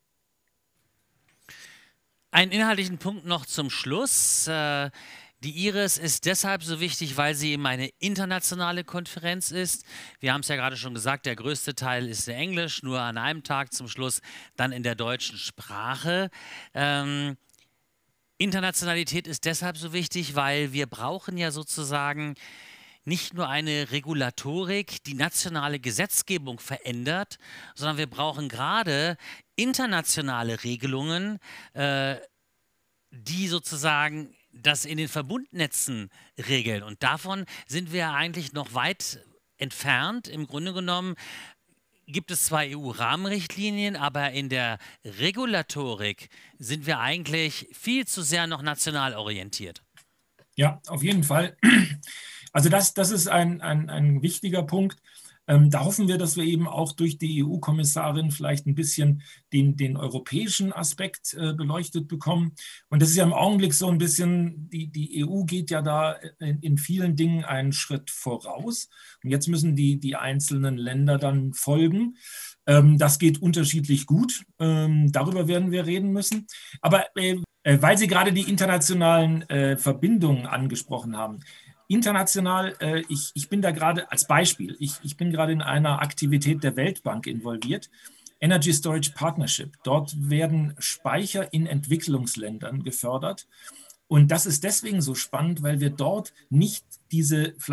Speaker 1: Einen inhaltlichen Punkt noch zum Schluss. Äh, die IRIS ist deshalb so wichtig, weil sie eben eine internationale Konferenz ist. Wir haben es ja gerade schon gesagt, der größte Teil ist in Englisch, nur an einem Tag zum Schluss dann in der deutschen Sprache. Ähm, Internationalität ist deshalb so wichtig, weil wir brauchen ja sozusagen nicht nur eine Regulatorik, die nationale Gesetzgebung verändert, sondern wir brauchen gerade internationale Regelungen, äh, die sozusagen das in den Verbundnetzen regeln. Und davon sind wir eigentlich noch weit entfernt. Im Grunde genommen gibt es zwar E U-Rahmenrichtlinien, aber in der Regulatorik sind wir eigentlich viel zu sehr noch national orientiert.
Speaker 6: Ja, auf jeden Fall. Also das, das ist ein, ein, ein wichtiger Punkt. Ähm, da hoffen wir, dass wir eben auch durch die E U-Kommissarin vielleicht ein bisschen den, den europäischen Aspekt äh, beleuchtet bekommen. Und das ist ja im Augenblick so ein bisschen, die, die E U geht ja da in, in vielen Dingen einen Schritt voraus. Und jetzt müssen die, die einzelnen Länder dann folgen. Ähm, das geht unterschiedlich gut. Ähm, darüber werden wir reden müssen. Aber äh, weil Sie gerade die internationalen äh, Verbindungen angesprochen haben, international, äh, ich, ich bin da gerade als Beispiel, ich, ich bin gerade in einer Aktivität der Weltbank involviert, Energy Storage Partnership. Dort werden Speicher in Entwicklungsländern gefördert. Und das ist deswegen so spannend, weil wir dort nicht diese vielleicht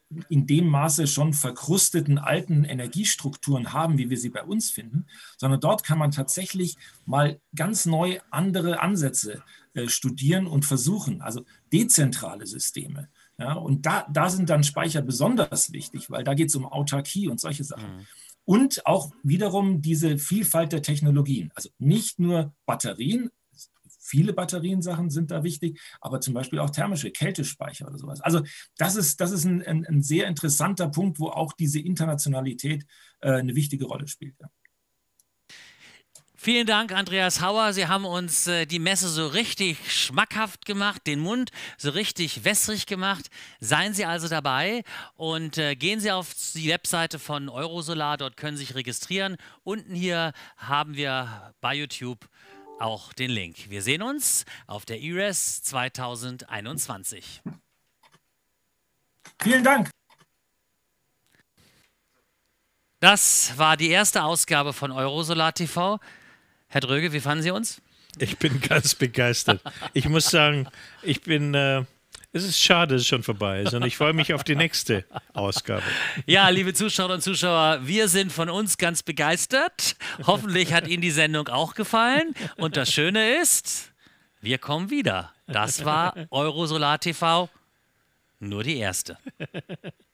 Speaker 6: in dem Maße schon verkrusteten alten Energiestrukturen haben, wie wir sie bei uns finden, sondern dort kann man tatsächlich mal ganz neu andere Ansätze äh, studieren und versuchen, also dezentrale Systeme. Ja, und da, da sind dann Speicher besonders wichtig, weil da geht es um Autarkie und solche Sachen. Mhm. Und auch wiederum diese Vielfalt der Technologien. Also nicht nur Batterien, viele Batteriensachen sind da wichtig, aber zum Beispiel auch thermische Kältespeicher oder sowas. Also das ist, das ist ein, ein, ein sehr interessanter Punkt, wo auch diese Internationalität äh, eine wichtige Rolle spielt. Ja.
Speaker 1: Vielen Dank, Andreas Hauer. Sie haben uns äh, die Messe so richtig schmackhaft gemacht, den Mund so richtig wässrig gemacht. Seien Sie also dabei und äh, gehen Sie auf die Webseite von Eurosolar, dort können Sie sich registrieren. Unten hier haben wir bei YouTube auch den Link. Wir sehen uns auf der I R E S zwanzig einundzwanzig.
Speaker 6: Vielen Dank.
Speaker 1: Das war die erste Ausgabe von Eurosolar T V. Herr Dröge, wie fanden Sie uns?
Speaker 2: Ich bin ganz begeistert. Ich muss sagen, ich bin, äh, es ist schade, dass es schon vorbei ist und ich freue mich auf die nächste Ausgabe.
Speaker 1: Ja, liebe Zuschauerinnen und Zuschauer, wir sind von uns ganz begeistert. Hoffentlich hat Ihnen die Sendung auch gefallen und das Schöne ist, wir kommen wieder. Das war Eurosolar T V, nur die erste.